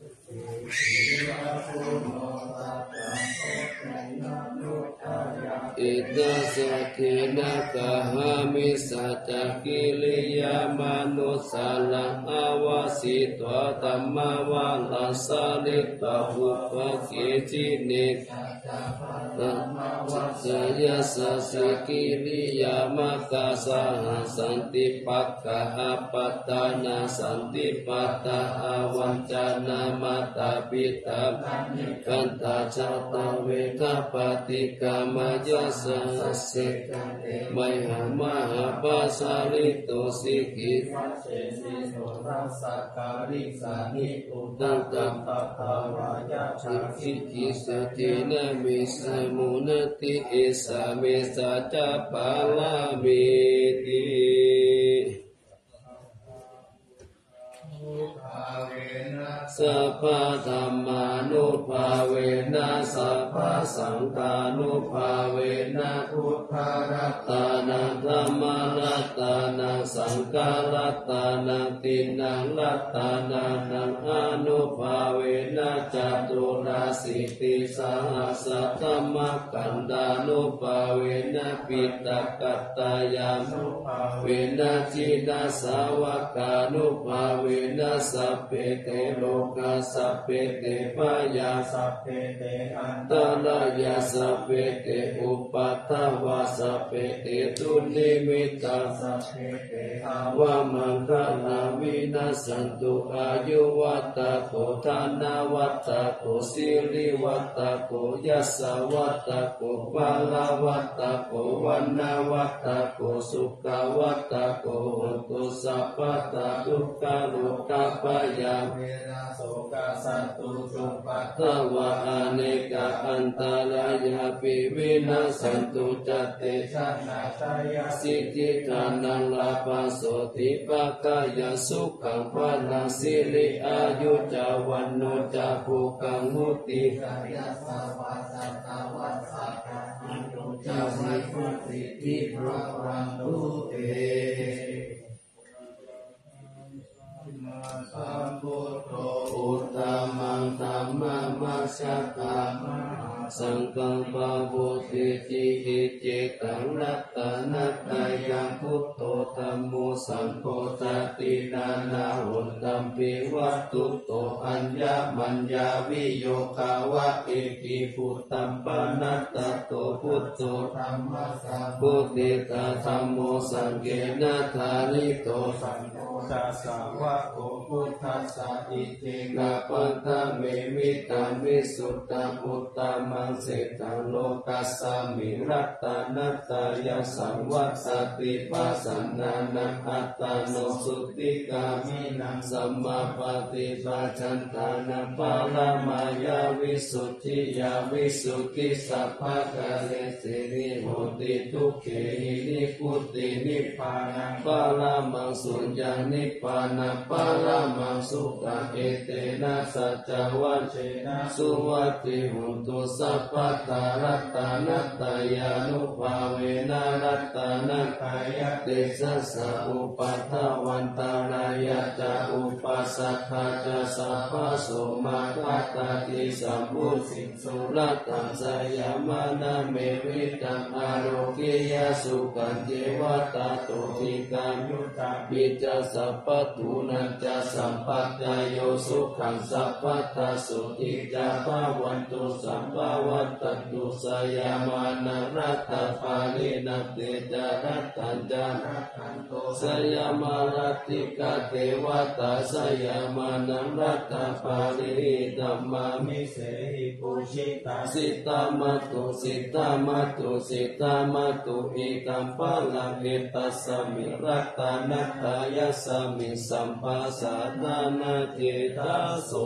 เอตินาสถินากะหามิสัจจกิริยามนุสาลังอาวาสิตวธัมมาวาลาสาลิตาอุปกิจินิตัมวัจยาสสิกิริยามกาสหัสันติปักขะปัตตานาสันติปัตตาวันจานามาตาปิตากันตาชาตาเวทปฏิกามายาสสิไมหามหาปาสาลิโตสิกิเสสิโสรัสสะการิสานิอุตังตัมปะภาวายาชาสิกิสตินามิสมุนติเอสาเมสัจปาลามิติสัพพะธัมมานุภาเวนะสัพพะสังฆานุภาเวนะพุทธรัตตานังธัมมารัตตานังสังฆรัตตานังตินังรัตตานังนังอนุภาเวนะจัตุราสิติสหัสสะธัมมกันดานุภาเวนะปิตกัตตายานุภาเวนะจินาสาวกานุภาเวนะสัพเพเตโลกาสัพเพเตปายาสัพเพเตอันตรายาสัพเพเตอุปัฏฐวาสัพเพเตตุนิมิตาสัพเพเตอาวามังคลาวินาสันตุอายุวัตโกธานาวัตโกสิริวัตโกยัสสวัตโกปาลาวัตโกวันนาวัตโกสุขวัตโกโหตุสัพพตาทุกขาโลกาปยาเวนะโสกสัตตุสุปัฏฐวะอเนกอันตรายาปิวินาสันตุจเตชะนาชายสิทธิทานังลาภโสติปกายสุขังพลังสิริอายุจาวันโนจาภูกังมุติสัยสวัสสัตวัสสะอันตุจาวิมุตติทิพระวันตุเตสัมพุทโธอุตตมังธัมมังมัสสะกามะสังฆังปะวุติจิหิจิตังรัตนัตถยังพุทโธธัมโมสังโฆตตินานาหุนตัมปิวัตตุโตอัญญมัญญาวิโยคาวะเอกิพุตตัมปนัตตโตพุทโธธัมมัสสะพุทธิตาธัมโมสังเกนะธาริโตสังโฆตัสสะวะโกพุทธัสสะอิตินะปัฏฐะเมมิตามิสุตตะพุตตะมังเสตังโลกัสสามิรัตตานัตตายะสังวัสสติปัสสนานังอัตตาโนสุติกามินังสัมมาปฏิปัชันตานังปาลามายาวิสุทธิยาวิสุทธิสัพพะกาเลสิริโหติทุกเขหินิพุตตินิพพานังปาลามังสุญญานิพพานังปาลามังสุขะเอเตนะสัจจวัชเชนะสุวัตติหุนตุสัพพะตารัตตานัตตายานุภาเวนะรัตตานัตตายะเตสัสสะอุปัฏฐวันตารายะจะอุปัสสัทธาจะสัพพะโสมาคัตติสัมพุสิสุรัตตังสยามานะเมวิตังอาโรกิยสุขันเจวตาโตทิกายุตาปิจสัพพทุนันจะสัมปัจจโยสุขังสัพพทาสุติจาภาวันตุสัมภาวันตันตุสยามานะรัตตาปาลินัตเตจารัตตัญจารัตตันโตสยามารัตติกาเทวตาสยามานะรัตตาปาลิธัมมามิเสหิปุชิตาสิตามัตตุสิตามัตตุสิตามัตตุอิตัมปะลังเอตัสสมิรัตตานัตตายะสมิสัมปัสสะนานาเจตาโส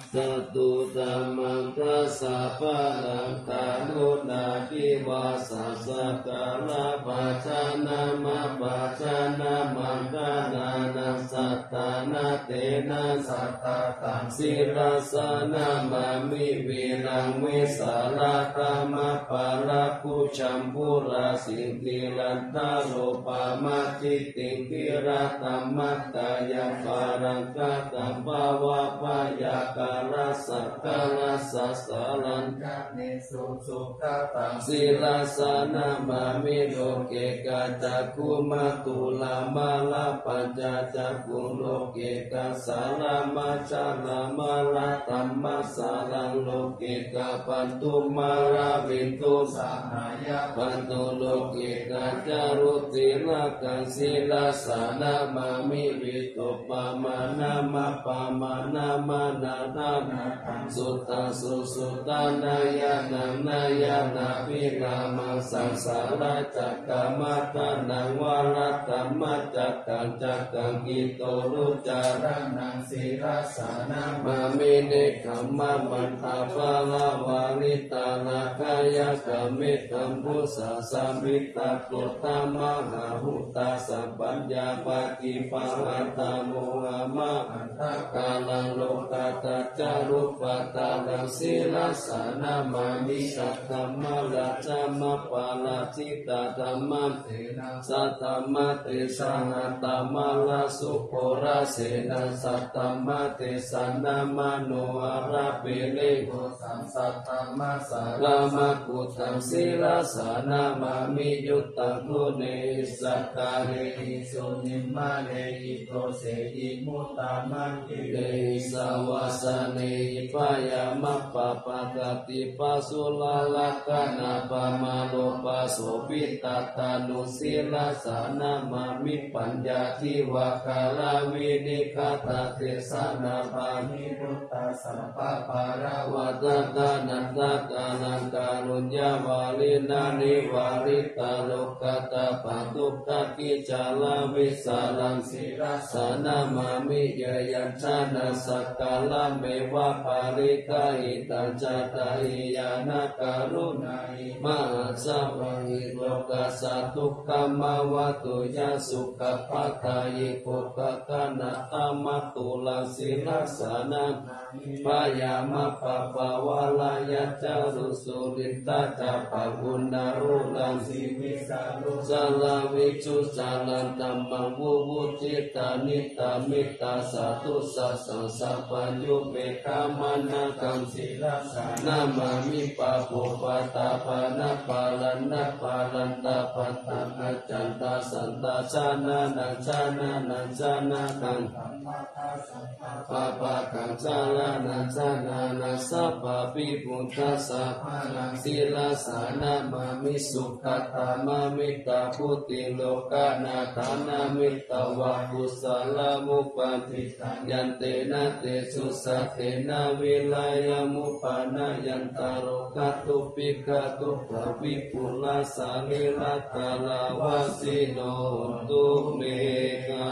สตุธัมมังคัสสะปะลังกาลุนาทิวาสัสสะกาลาปัจจานามาปัจจานามังกานานัสสัตตานาเตนะสัตตาตังสิราสานามามิวิรังวิสาลากามะปาราคุชัมพุราสิกิลันทาโลปามาจิติกิราตัมมัตตายาปารังกาตัมภาวะปายากาลสักกาลสัสสารันกะเนสุสุขตังสิราสานามามิโลเกกาจักขุมาตุลามาลาปัญจจักขุโลเกกาสาลามาจาลามาลาตัมมาสาลังโลเกกาปันตุมาราวินตุสหายะปันตุโลเกกาจารุติลากังสิลาสานามามิวิตุปามานามาปามานามานานานาสุตตาสุสุตานายานังนายานาภิรามังสังสาราจักกามัตตานังวารัตตมัจจักกังจักกังกิโตรุจาระนังสิราสานามามิเนคัมมะมันตาปะลาวาลิตานาคายะกะเมตัมพุสะสามิตาโกตามหาหุตาสัพพัญญาปะกิปังอัตตาโมหะมะอันตกาลังโลกาตัจจารุปตานังสิราสานามามิสัทธัมมะราชามะปาลาจิตาธัมมัเตนะสัตตัมมะเตสหัตตมะลาสุโคราเสนะสัตตัมมะเตสันนามโนอาราเปเลโกสัมสัตตัมมะสารามะกุตังสิราสานามามิยุตตังทุเนสักกาเรหิสุนิมมะเนหิโตเสหิมุตตามังกิเลสาวาสเนหิปายามะปะปะกติปัสสุลาลกนาปะมาโลปัสโสปิตตตานุสิราสานามามิปัญญาทิวะกาลาวินิคตาเทสนาปานิพุตตาสัมปะปาราวะตตานันตกานังการุญญาวาลินานิวาริตาโลกตาปะตุกะกิจาลาวิสาลังสิราสานามามิเยยัญชนะสักกาลเมวะปาริกาหิตัญจตาหิยานาการุณาหิมหาสวะหิโลกัสสะทุกขมาวะตุยะสุขปัฏฐายิโกกะกะนะตัมมะตุลังสิราสานาปายามะปะปะวะลายะจารุสุริตาจาปะกุณารุลังสิวิสารุสาลาวิจุสาลันตัมมังวุวุจิตานิตามิตาสาธุสัสสังสัพพัญญุเมฆามานะกังสิราสานามามิปะโภปะตาปานะปาลันนะปาลันตาปัตตะอาจันตาสันตาชานานังชานานังชานากังปะปะกังชาลานังชานานังสัพพะปิปุตตะสัพพะนังสิราสานามามิสุขตามามิตาพุติโลกานาธานามิตวะปุสสะลามุปะติตังยันเตนะเตสุสัตเตนะวิลายามุปานะยันตาโรกะตุปิกะตุภวิปุลาสาลิลัตตาลาวาสิโนตุเมกา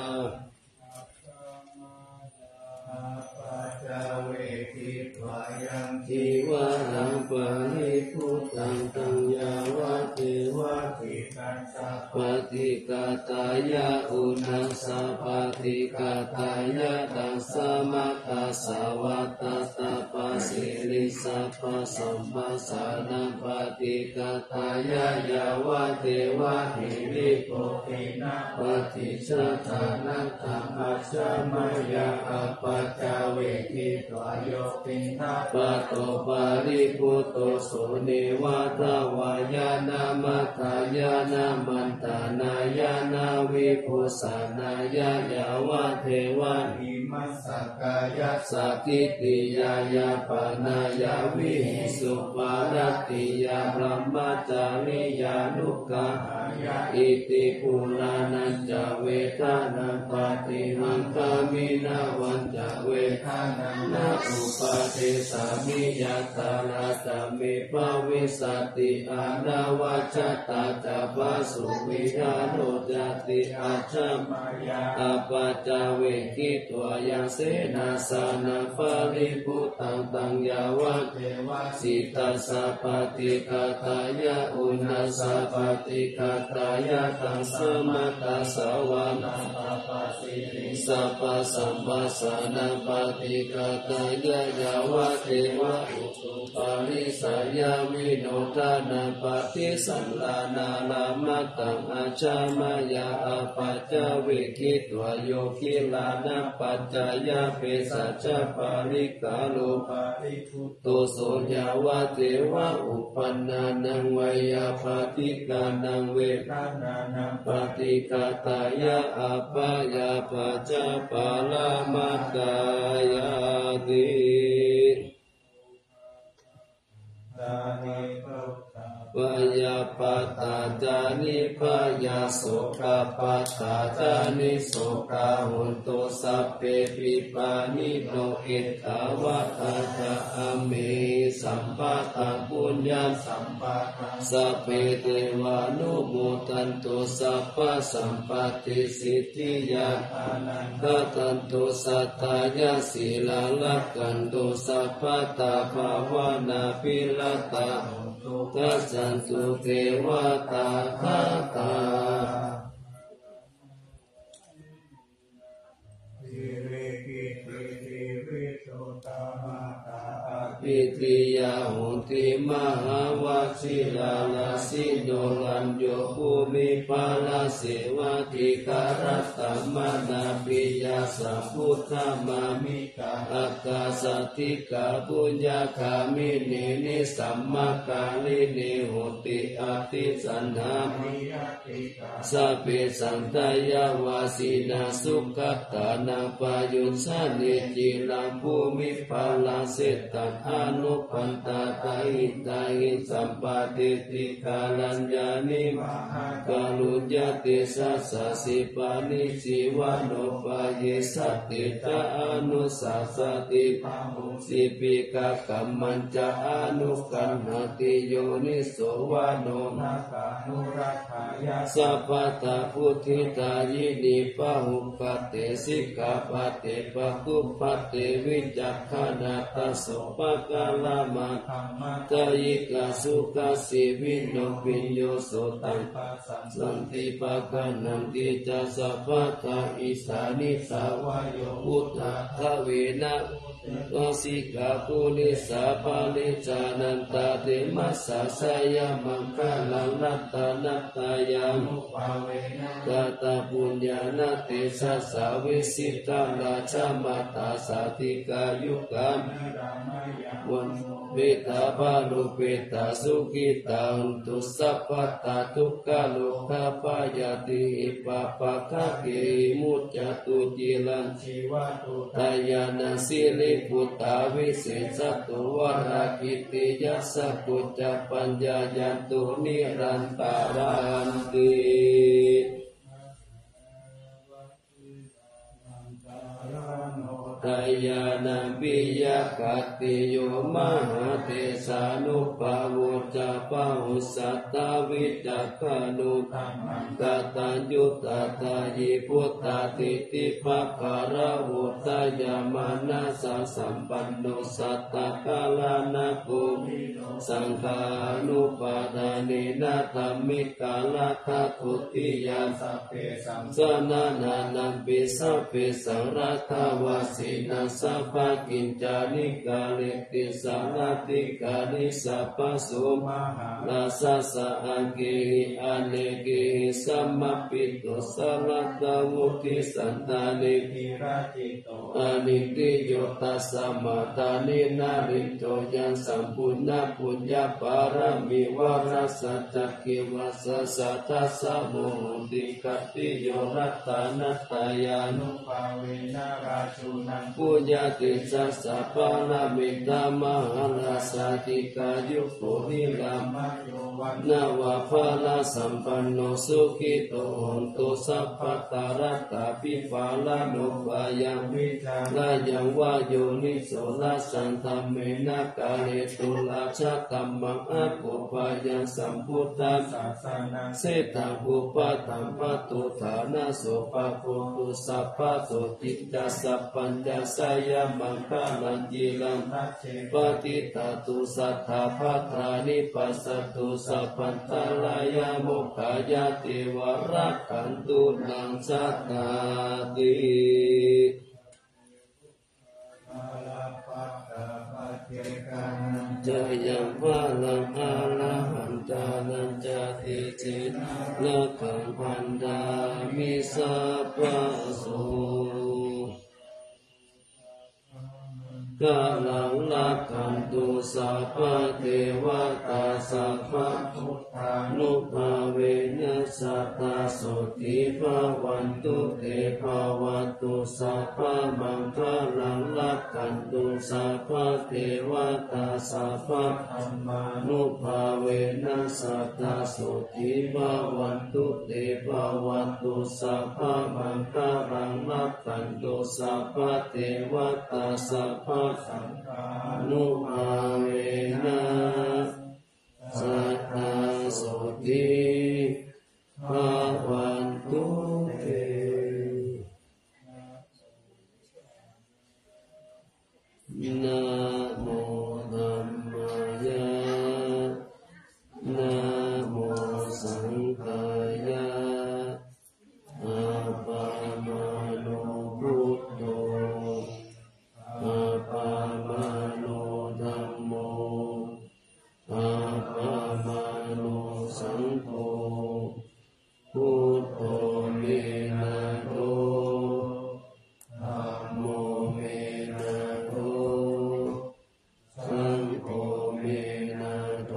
เวทิตวายังทิวารังปะหิพุตังตังยาวะเทวะติกัสสะปฏิกาตายะอุนัสสะปฏิกาตายะตัสสะมะตัสสะวัตตะปัสสิริสัพพะสัมปัสสะนะปฏิกาตายะยาวะเทวะหิริโกตินะปฏิชาทานัตถะมัชฌะมยะอัปปัจจเวทิตวโยตินาปะโตปาริปุตโตสุเนวะตวายานามัตถายานามันตานายานาวิปุสานายายาวะเทวะหิมัสสกายะสักขิติยายาปานายาวิสุปารติยาบรมจาริยานุกะอิติปุรานันจเวทานังปฏิหังคามินาวันจเวทานังนาอุปาเทสามิยาตาลาตามิภาวิสติอานาวัจตาจาปะสุวิญญาโนจติอาชมายาอปัจจเวคิตวยังเสนาสนะปาริปุตังตังยาวะเทวะสิตัสสะปฏิกาตายะอุณัสสะปฏิกาตายะตังสมัตตสวานาปะสิสัพพสัมปัสสะนะปฏิกาตายะยาวะเทวะอุตุปาริสายามิโนทานะปฏิสัลลานาลามัตตังอาชามายาอปัจจวิคิตวโยคิลานะปัจจายาเปสัจจปาริกาโลปาริทุตโตโสยาวะเทวะอุปันนานังวายาปฏิกานังเวทานานังปฏิกาตายะอปายาปัจจปาลามัตตายาติปยาปัตตาจานิปยาโสกาปัตตาจานิโสกาหุนโตสัพเพปิปานิโนเอตาวะตาจาอเมสัมปะตะปุญญาสัมปะตะสัพเพเทวานุโมทันโตสัพพะสัมปติสิทธิยาอานันตตันโตสัตตายาสีลาลักขันโตสัพพะตาภาวนาปิลตาทัสสันตุเทวตาคาตาปิติยาหุติมหาวชิลาลาสิโนลันโยภูมิปาลาเสวะติการัตตมานาปิยาสัพพุทธมามิกาอากาสติกาปุญญาคามิเนนิสัมมากาลิเนโหติอาติสันหามิสัพเพสันตายาวาสินาสุขตานาปายุสานิจิลังภูมิปาลาเสตังอนุปันตาตาหิตาหิสัมปาติติกาลัญญานิมหากาลุญญาติสัสสะสิปานิจิวานุปายสัตติตาอนุสัสสติภามุสิปิกากัมมันจะอนุกันหติโยนิโสวาโนนาคานุรักขายาสัพพตาพุทธิตายินิปะหุปเตสิกาปเตปะคุปเตวิจักขณาตโสปะกาลามาธัมมัตยิกาสุขสิวิโนปิญโยโสตังปัสสันติปะกานันติจัสสะปะทาอิสานิสาวายโยอุตตะทเวนะวสิกาปุริสาปาลิจานันตาเตมัสสะสยามังคะลังนัตตานัตตายานุภาเวนะกาตาปุญญาณเตสัสสะวิสิตาราชมาตาสาธิกายุกามวันเวตาบาลุเปตาสุขิตังตุสัพพตาทุกขโลกาปายาติปะปะคะเกมุจจตุจิลันชีวะตุตายานาสิริปุตตาวิเศษตุวรากิติยัสสะปุจจปัญญายันตุนิรันตารันติตายานาปิยะกัตติโยมหาเทสานุปาวุจจะปะหุสัตตวิจักขานุธัมมังกตัญญูตตายิพุทธาติติภะคะระวุตยามานะสัสัมปันโนสัตตะกาลานะภูมิสังฆานุปาทานินะธัมมิกาลทัตถุติยาสัพเพสัมสนานานัมปิสัพเพสังรัตถวาสินาสัพพกิญจานิกาลิติสังฆติกานิสัพพสุมหาลาสัสสะอังกิหิอเนกิหิสัมมปิตุสัลลัตตมุติสันตานิภิราจิโตอนิติโยตัสสะมาตานินาริโตยันสัมปุณณปุญญาปารมิวรัสสัจจคิวัสสะทัสสะโมติกติโยรัตตานัตตายานุภาเวนะราชุนาปุญญาติสัสสะปานามิตามหาลาสาติกายุโกหิรัมนาวะภาลาสัมปันโนสุขิโตโหนตุสัพพะตารัตตาปิภาลานุปายังวิชาลายังวาโยนิโสลาสันธรรมเมนะกาเลตุลาชะตัมมังอะปุปายังสัมพุทธัสสะสานังเสตังอุปาตัมปะตุฐานะโสภะโพตุสัพพะโสติตัสสะปัญญาสยามังคะลันจิลังปฏิตาตุสัทธาภัตรานิปัสสตุสัพพันตลายาโมกขายาติวรักขันตุนังสัตตาติจายังพาลังอาลาหันตานันจาติจิตละขังพันดามิสัพพะโสกาลังละขันตุสัพพะเทวตาสัพพะพุทธานุภาเวนัสสะตาโสติภาวันตุเตภาวันตุสัพพะมังคลังละขันตุสัพพะเทวตาสัพพะธรรมานุภาเวนัสสะตาโสติภาวันตุเตภาวันตุสัพพะมังคลังละขันตุสัพพะเทวตาสัพพะสังฆานุภาเวนะสัทธาโสติภาวันตุเตนะโมธัมมายะนะโมสังฆายะอาปามาโนพุทโธอาปามาโนธัมโมอาปามาโนสังโฆพุทโธเมนะโตธัมโมเมนะโตสังโฆเมนะโต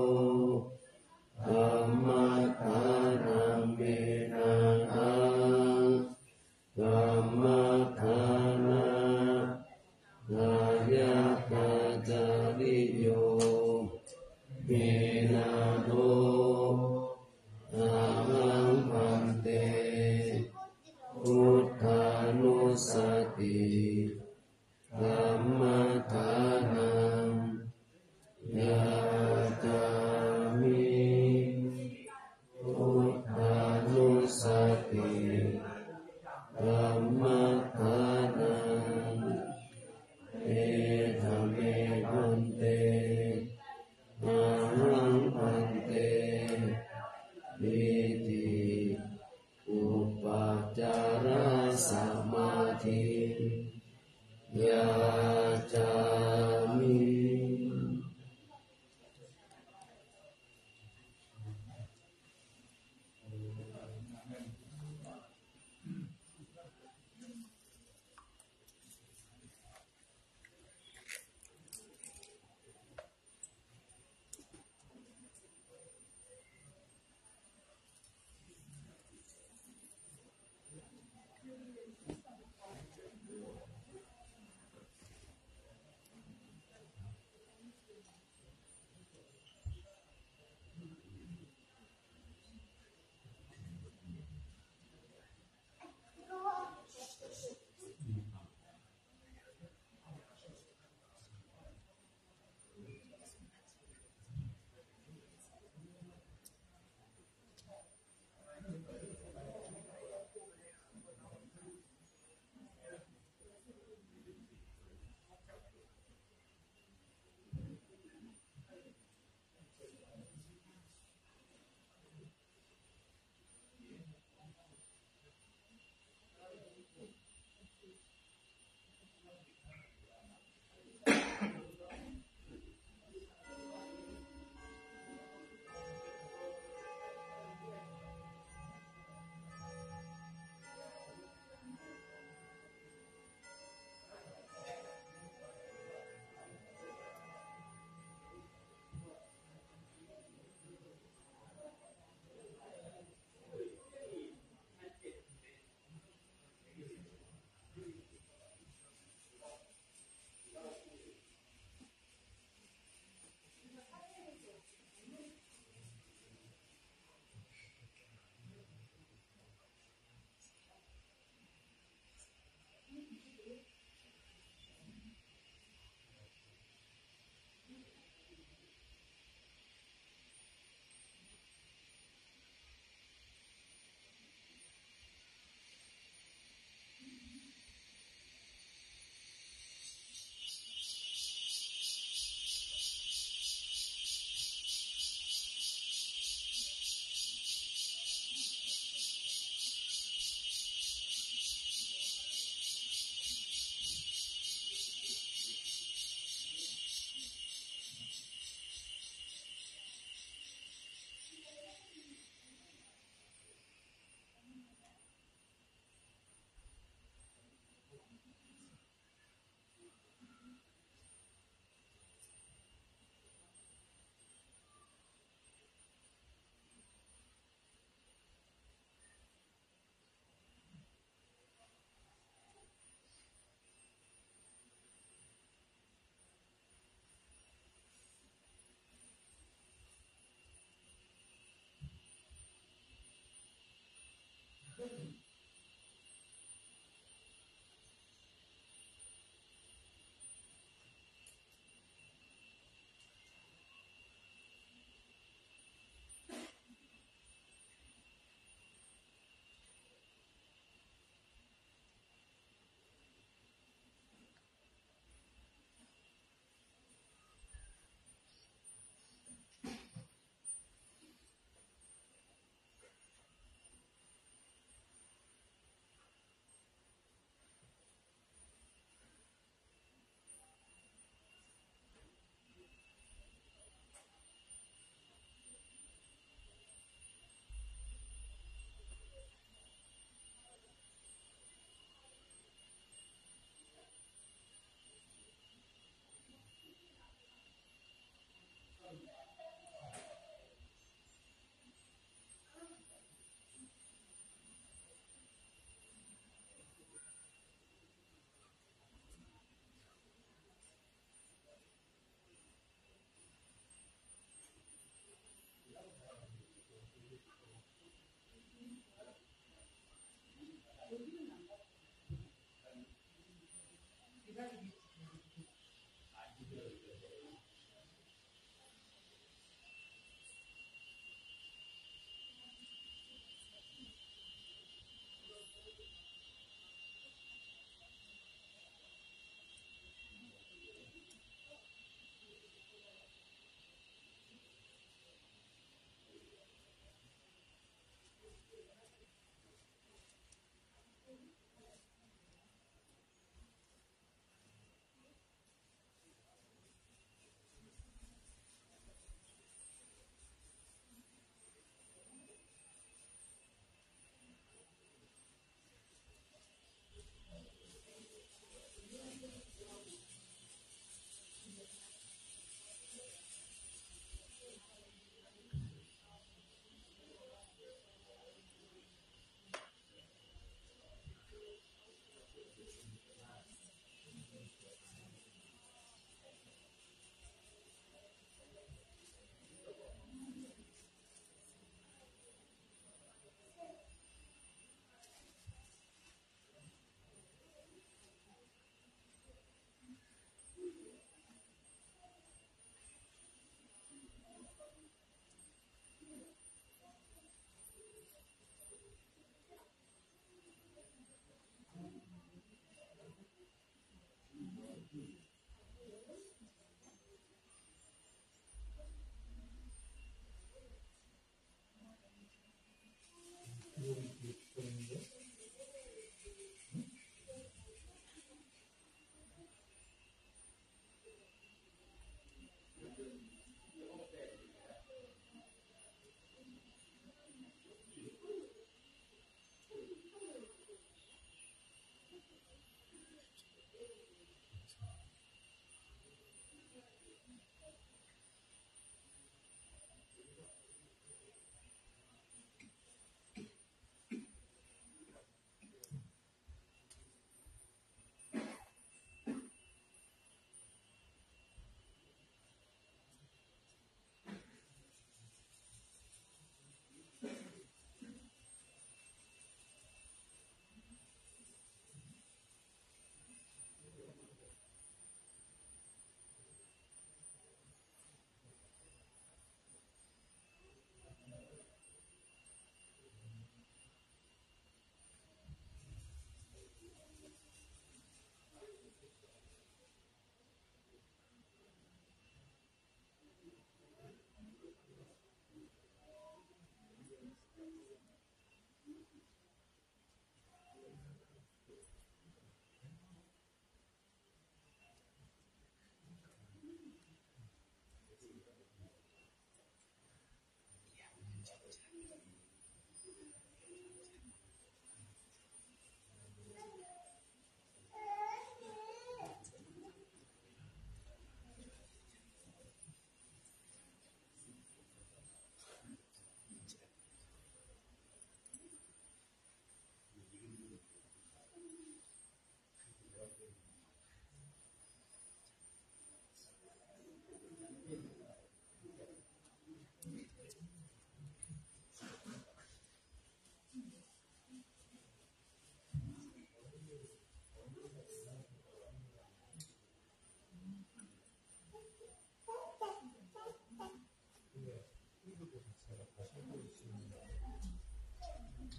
ธัมมัฏฐานังเมนะหังธัมมัฏฐานะนายะตาจาริโยเมนะโตอาหังพันเตพุทธานุสติธัมมัฏฐานังยาจามิพุทธานุสติธัมมัฏฐานังเอธรรมเมพันเตอาหังพันเตนิติอุปจารสมาธิยาจามิ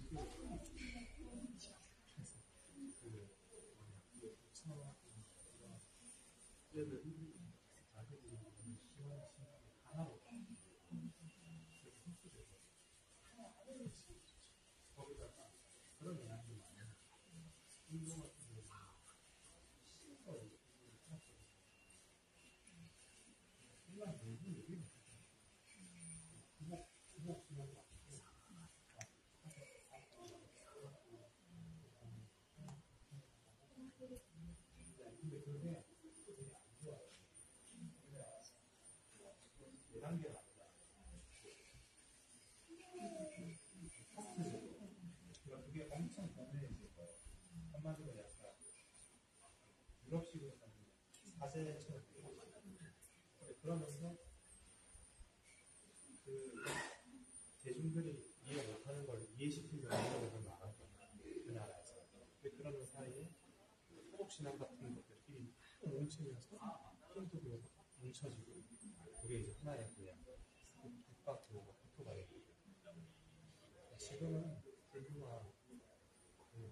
그게 엄청 변해질 거예요. 한마디로 약간 유럽식으로 사제처럼 그러면서 그 대중들이 이해 못하는 걸 이해시키려고 하는 걸 말할 거예요. 그 나라에서. 근데 그러는 사이에 토목신앙 같은 것들이 뭉치면서 힘도 그래서 뭉쳐지고 그게 이제 하나의 그냥 국가 구호가 국토가 되고 지금은 불교가 그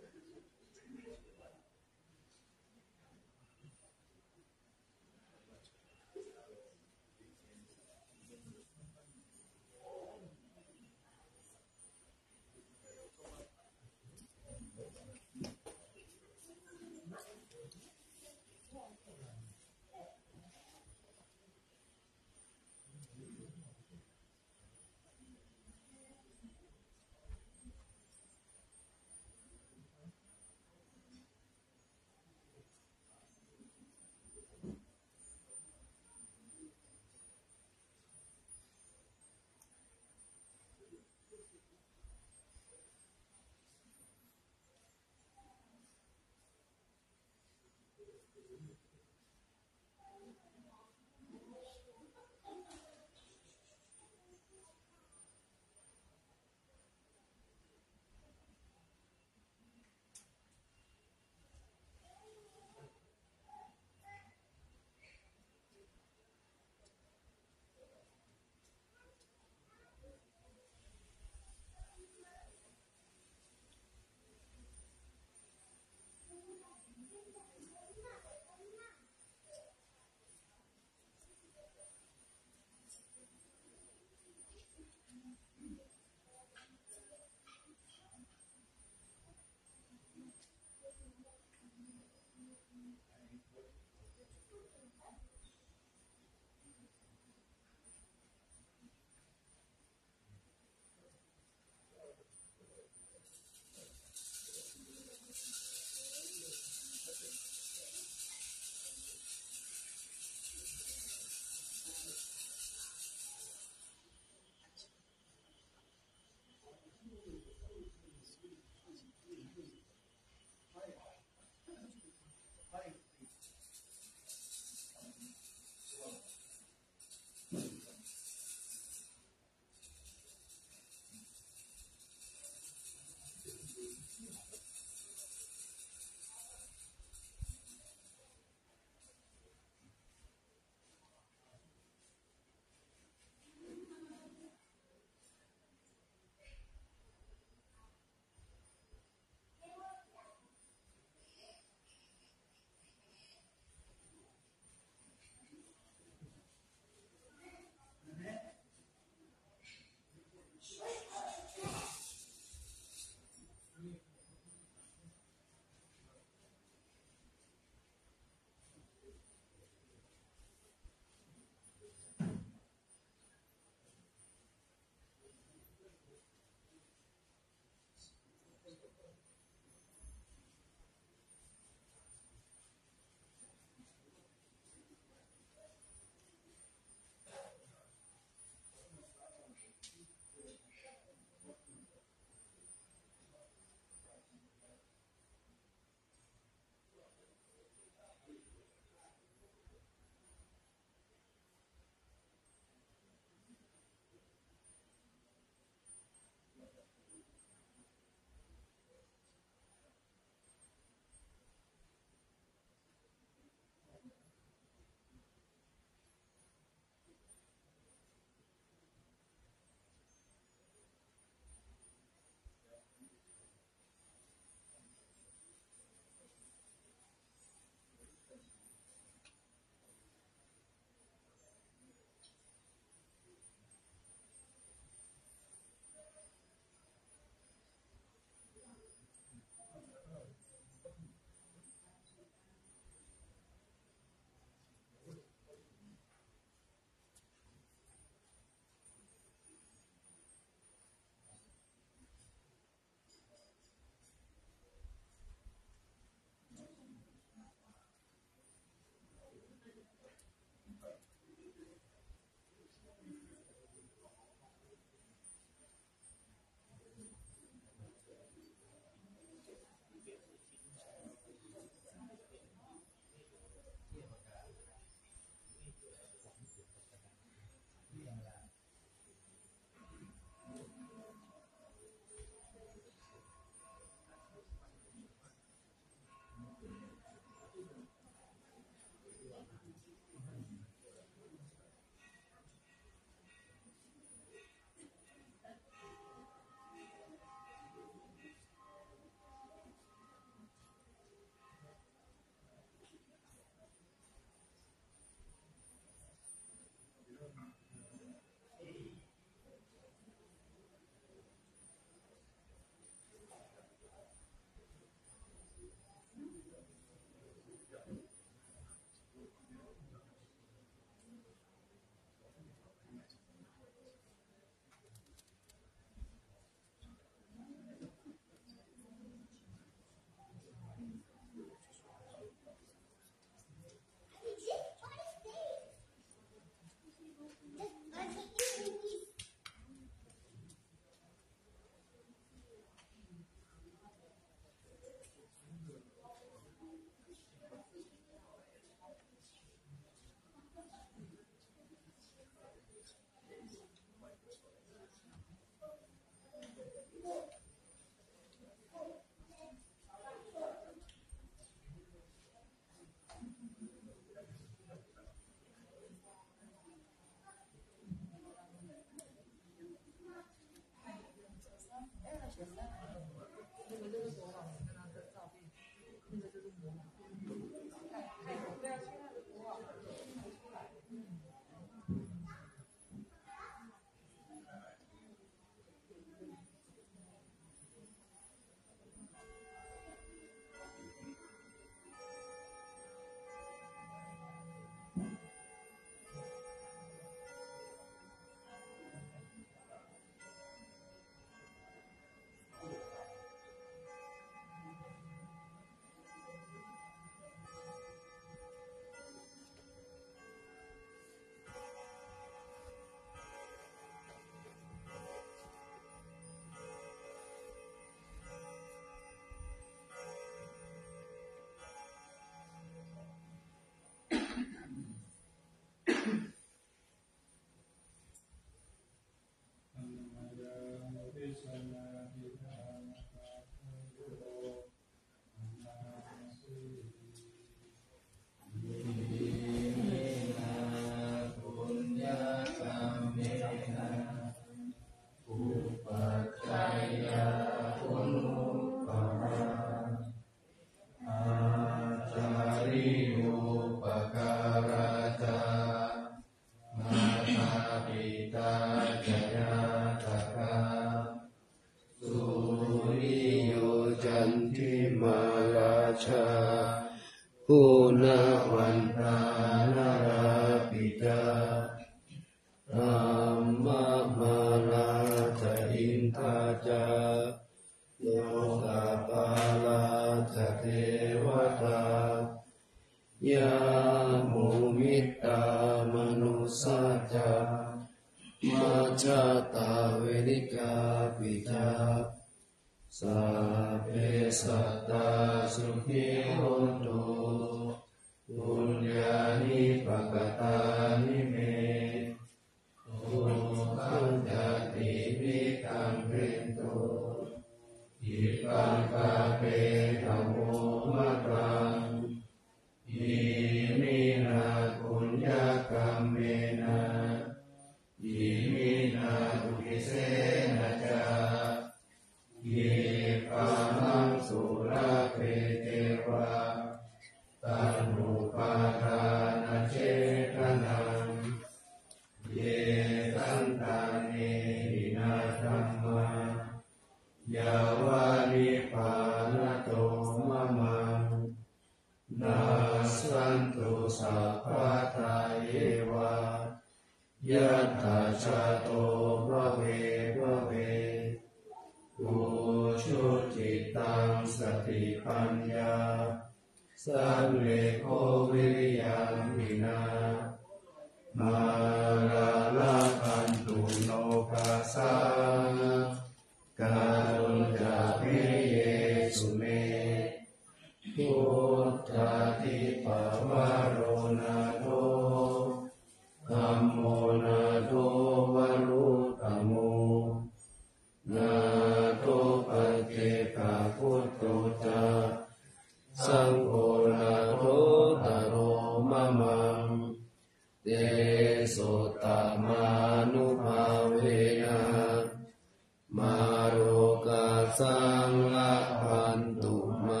ปุณวันตานาราปิตาธัมมมาลาทะอินทาจาโลกาปาลาทะเทวตายามุมิตามนุสาจามาจาตาเวริกาปิตาสัพเพสัตตาสุขิโหตุปุญญานิปกตานิเมตุขังจติวิตังเรตุอิปังกาเปธัมโมมะตังอิมินาปุญญากรรมเมนะอิมินาอุทิเสนะจายิปานังสุราเปเทวะตันุปาทานาเจตนังเยตันตานินาธัมมายาวานิปานโตมะมังนาสันตุสัพพะทาเยวะยัตถาชาโตภะเวภะเวอุชุจิตังสติปัญญาสัมเลโควิริยังวินามาลาลาคันตุโนภาสากาลุจาภิเยสุเมพุทธาทิปวารโรนาโตธัมโมนาโตวรุตโมนาโตปัจเจกพุทโธจาสังโฆนาโตตโรมะมังเตโสตมานุภาเวนะมาโรกาสังละพันตุมา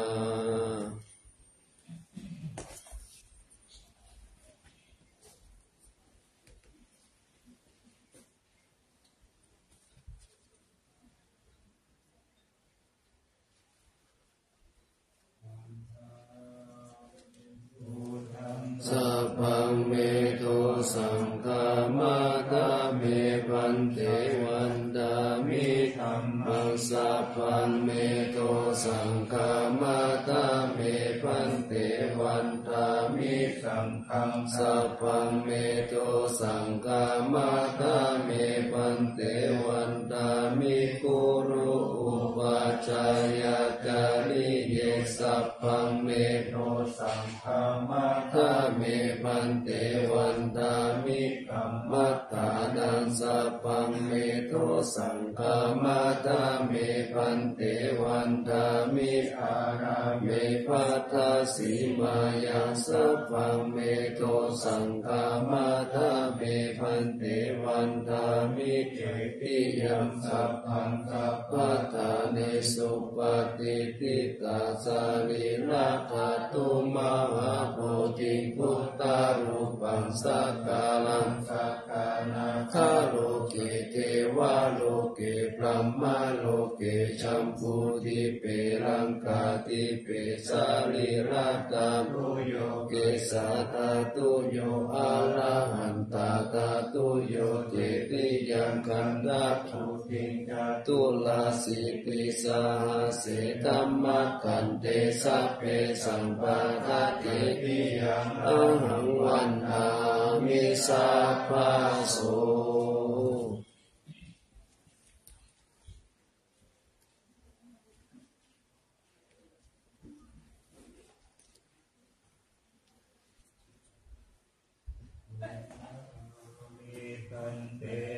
สัพพังเมโตสังฆามาตาเมปันเตวันตามิธัมมังสัพพังเมโตสังฆามาตาเมปันเตวันตามิสังฆังสัพพังเมโตสังฆามาตาเมปันเตวันตามิกุรุอุปัชฌายาจาริเยสัพพังเมโตสังฆามาตาเมปันเตวันตามิกัมมัตตานังสัพพังเมโตสังฆามาตาเมปันเตวันตามิอาราเมปัตตาสีมายังสัพพังเมโตสังฆามาตาเมปันเตวันตามิเจติยังสัพพังสัพพะทาเนสุปฏิทิตาสาริราคาตุมหาโพธิพุทธารูปังสักกาลังสักกานาคาโลเกเทวาโลเกพระมโลเกชัมพูติเปรังกาติเปสาริราตาตุโยเกสาตาตุโยอะระหันตาตาตุโยเจติยังคันตาทุติจตุลาสิปิสาเสธัมมะกันเตสัพเพสัมปะทะเตติยังอะหังวันทามิสัพพะโส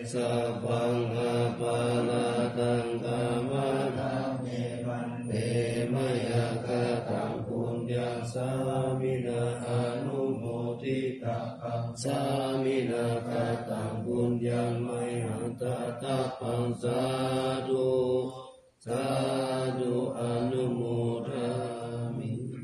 สัพพังอาปาลาตังธรรมะเมวันเตมยกตังปุญญาสามินาอนุโมทิตังสามินาคตังปุญญาไมหันตตาปังสาธุสาธุอนุโมทามิ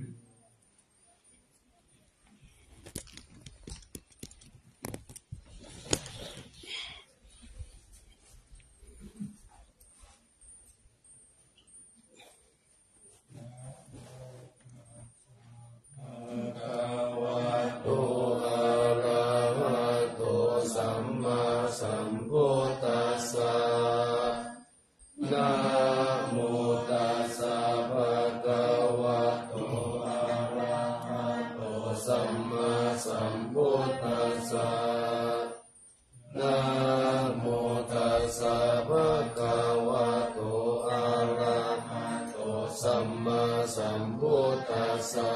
สัมพุทธัสสะนะโมตัสสะภะคะวะโตอะระหะโตสัมมาสัมพุทธัสสะนะโมตัสสะภะคะวะโตอะระหะโตสัมมาสัมพุทธัสสะ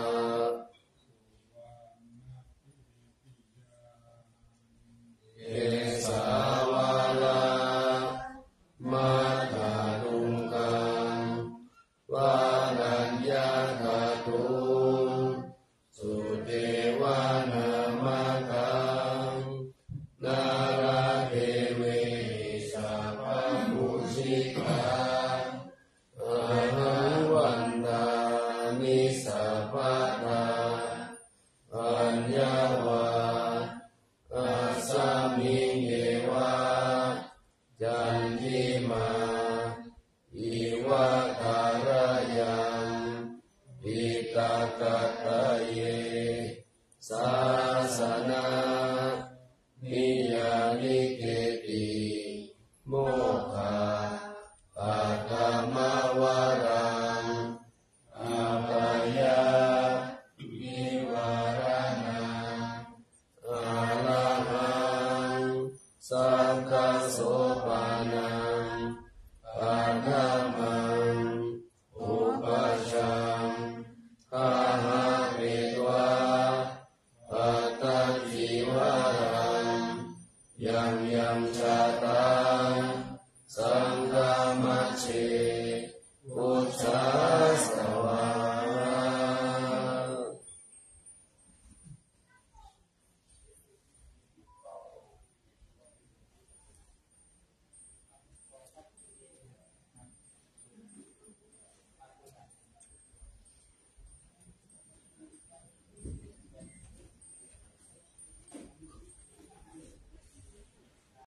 เอสาวาลามาตาลุงกังวานัญญาคาตุสุเทวานามาคังนาราเทเวสัพพมุสิกาอาหังวันตานิสัพพะตาปัญญาวาอาสามิเยวะจันทิมาอิวะทารยังอิตากะตะเยสาสนานิยานิเกติโมฆะปัตตมวารังอาปายานิวารณังอาลังสังฆโสปานังปานา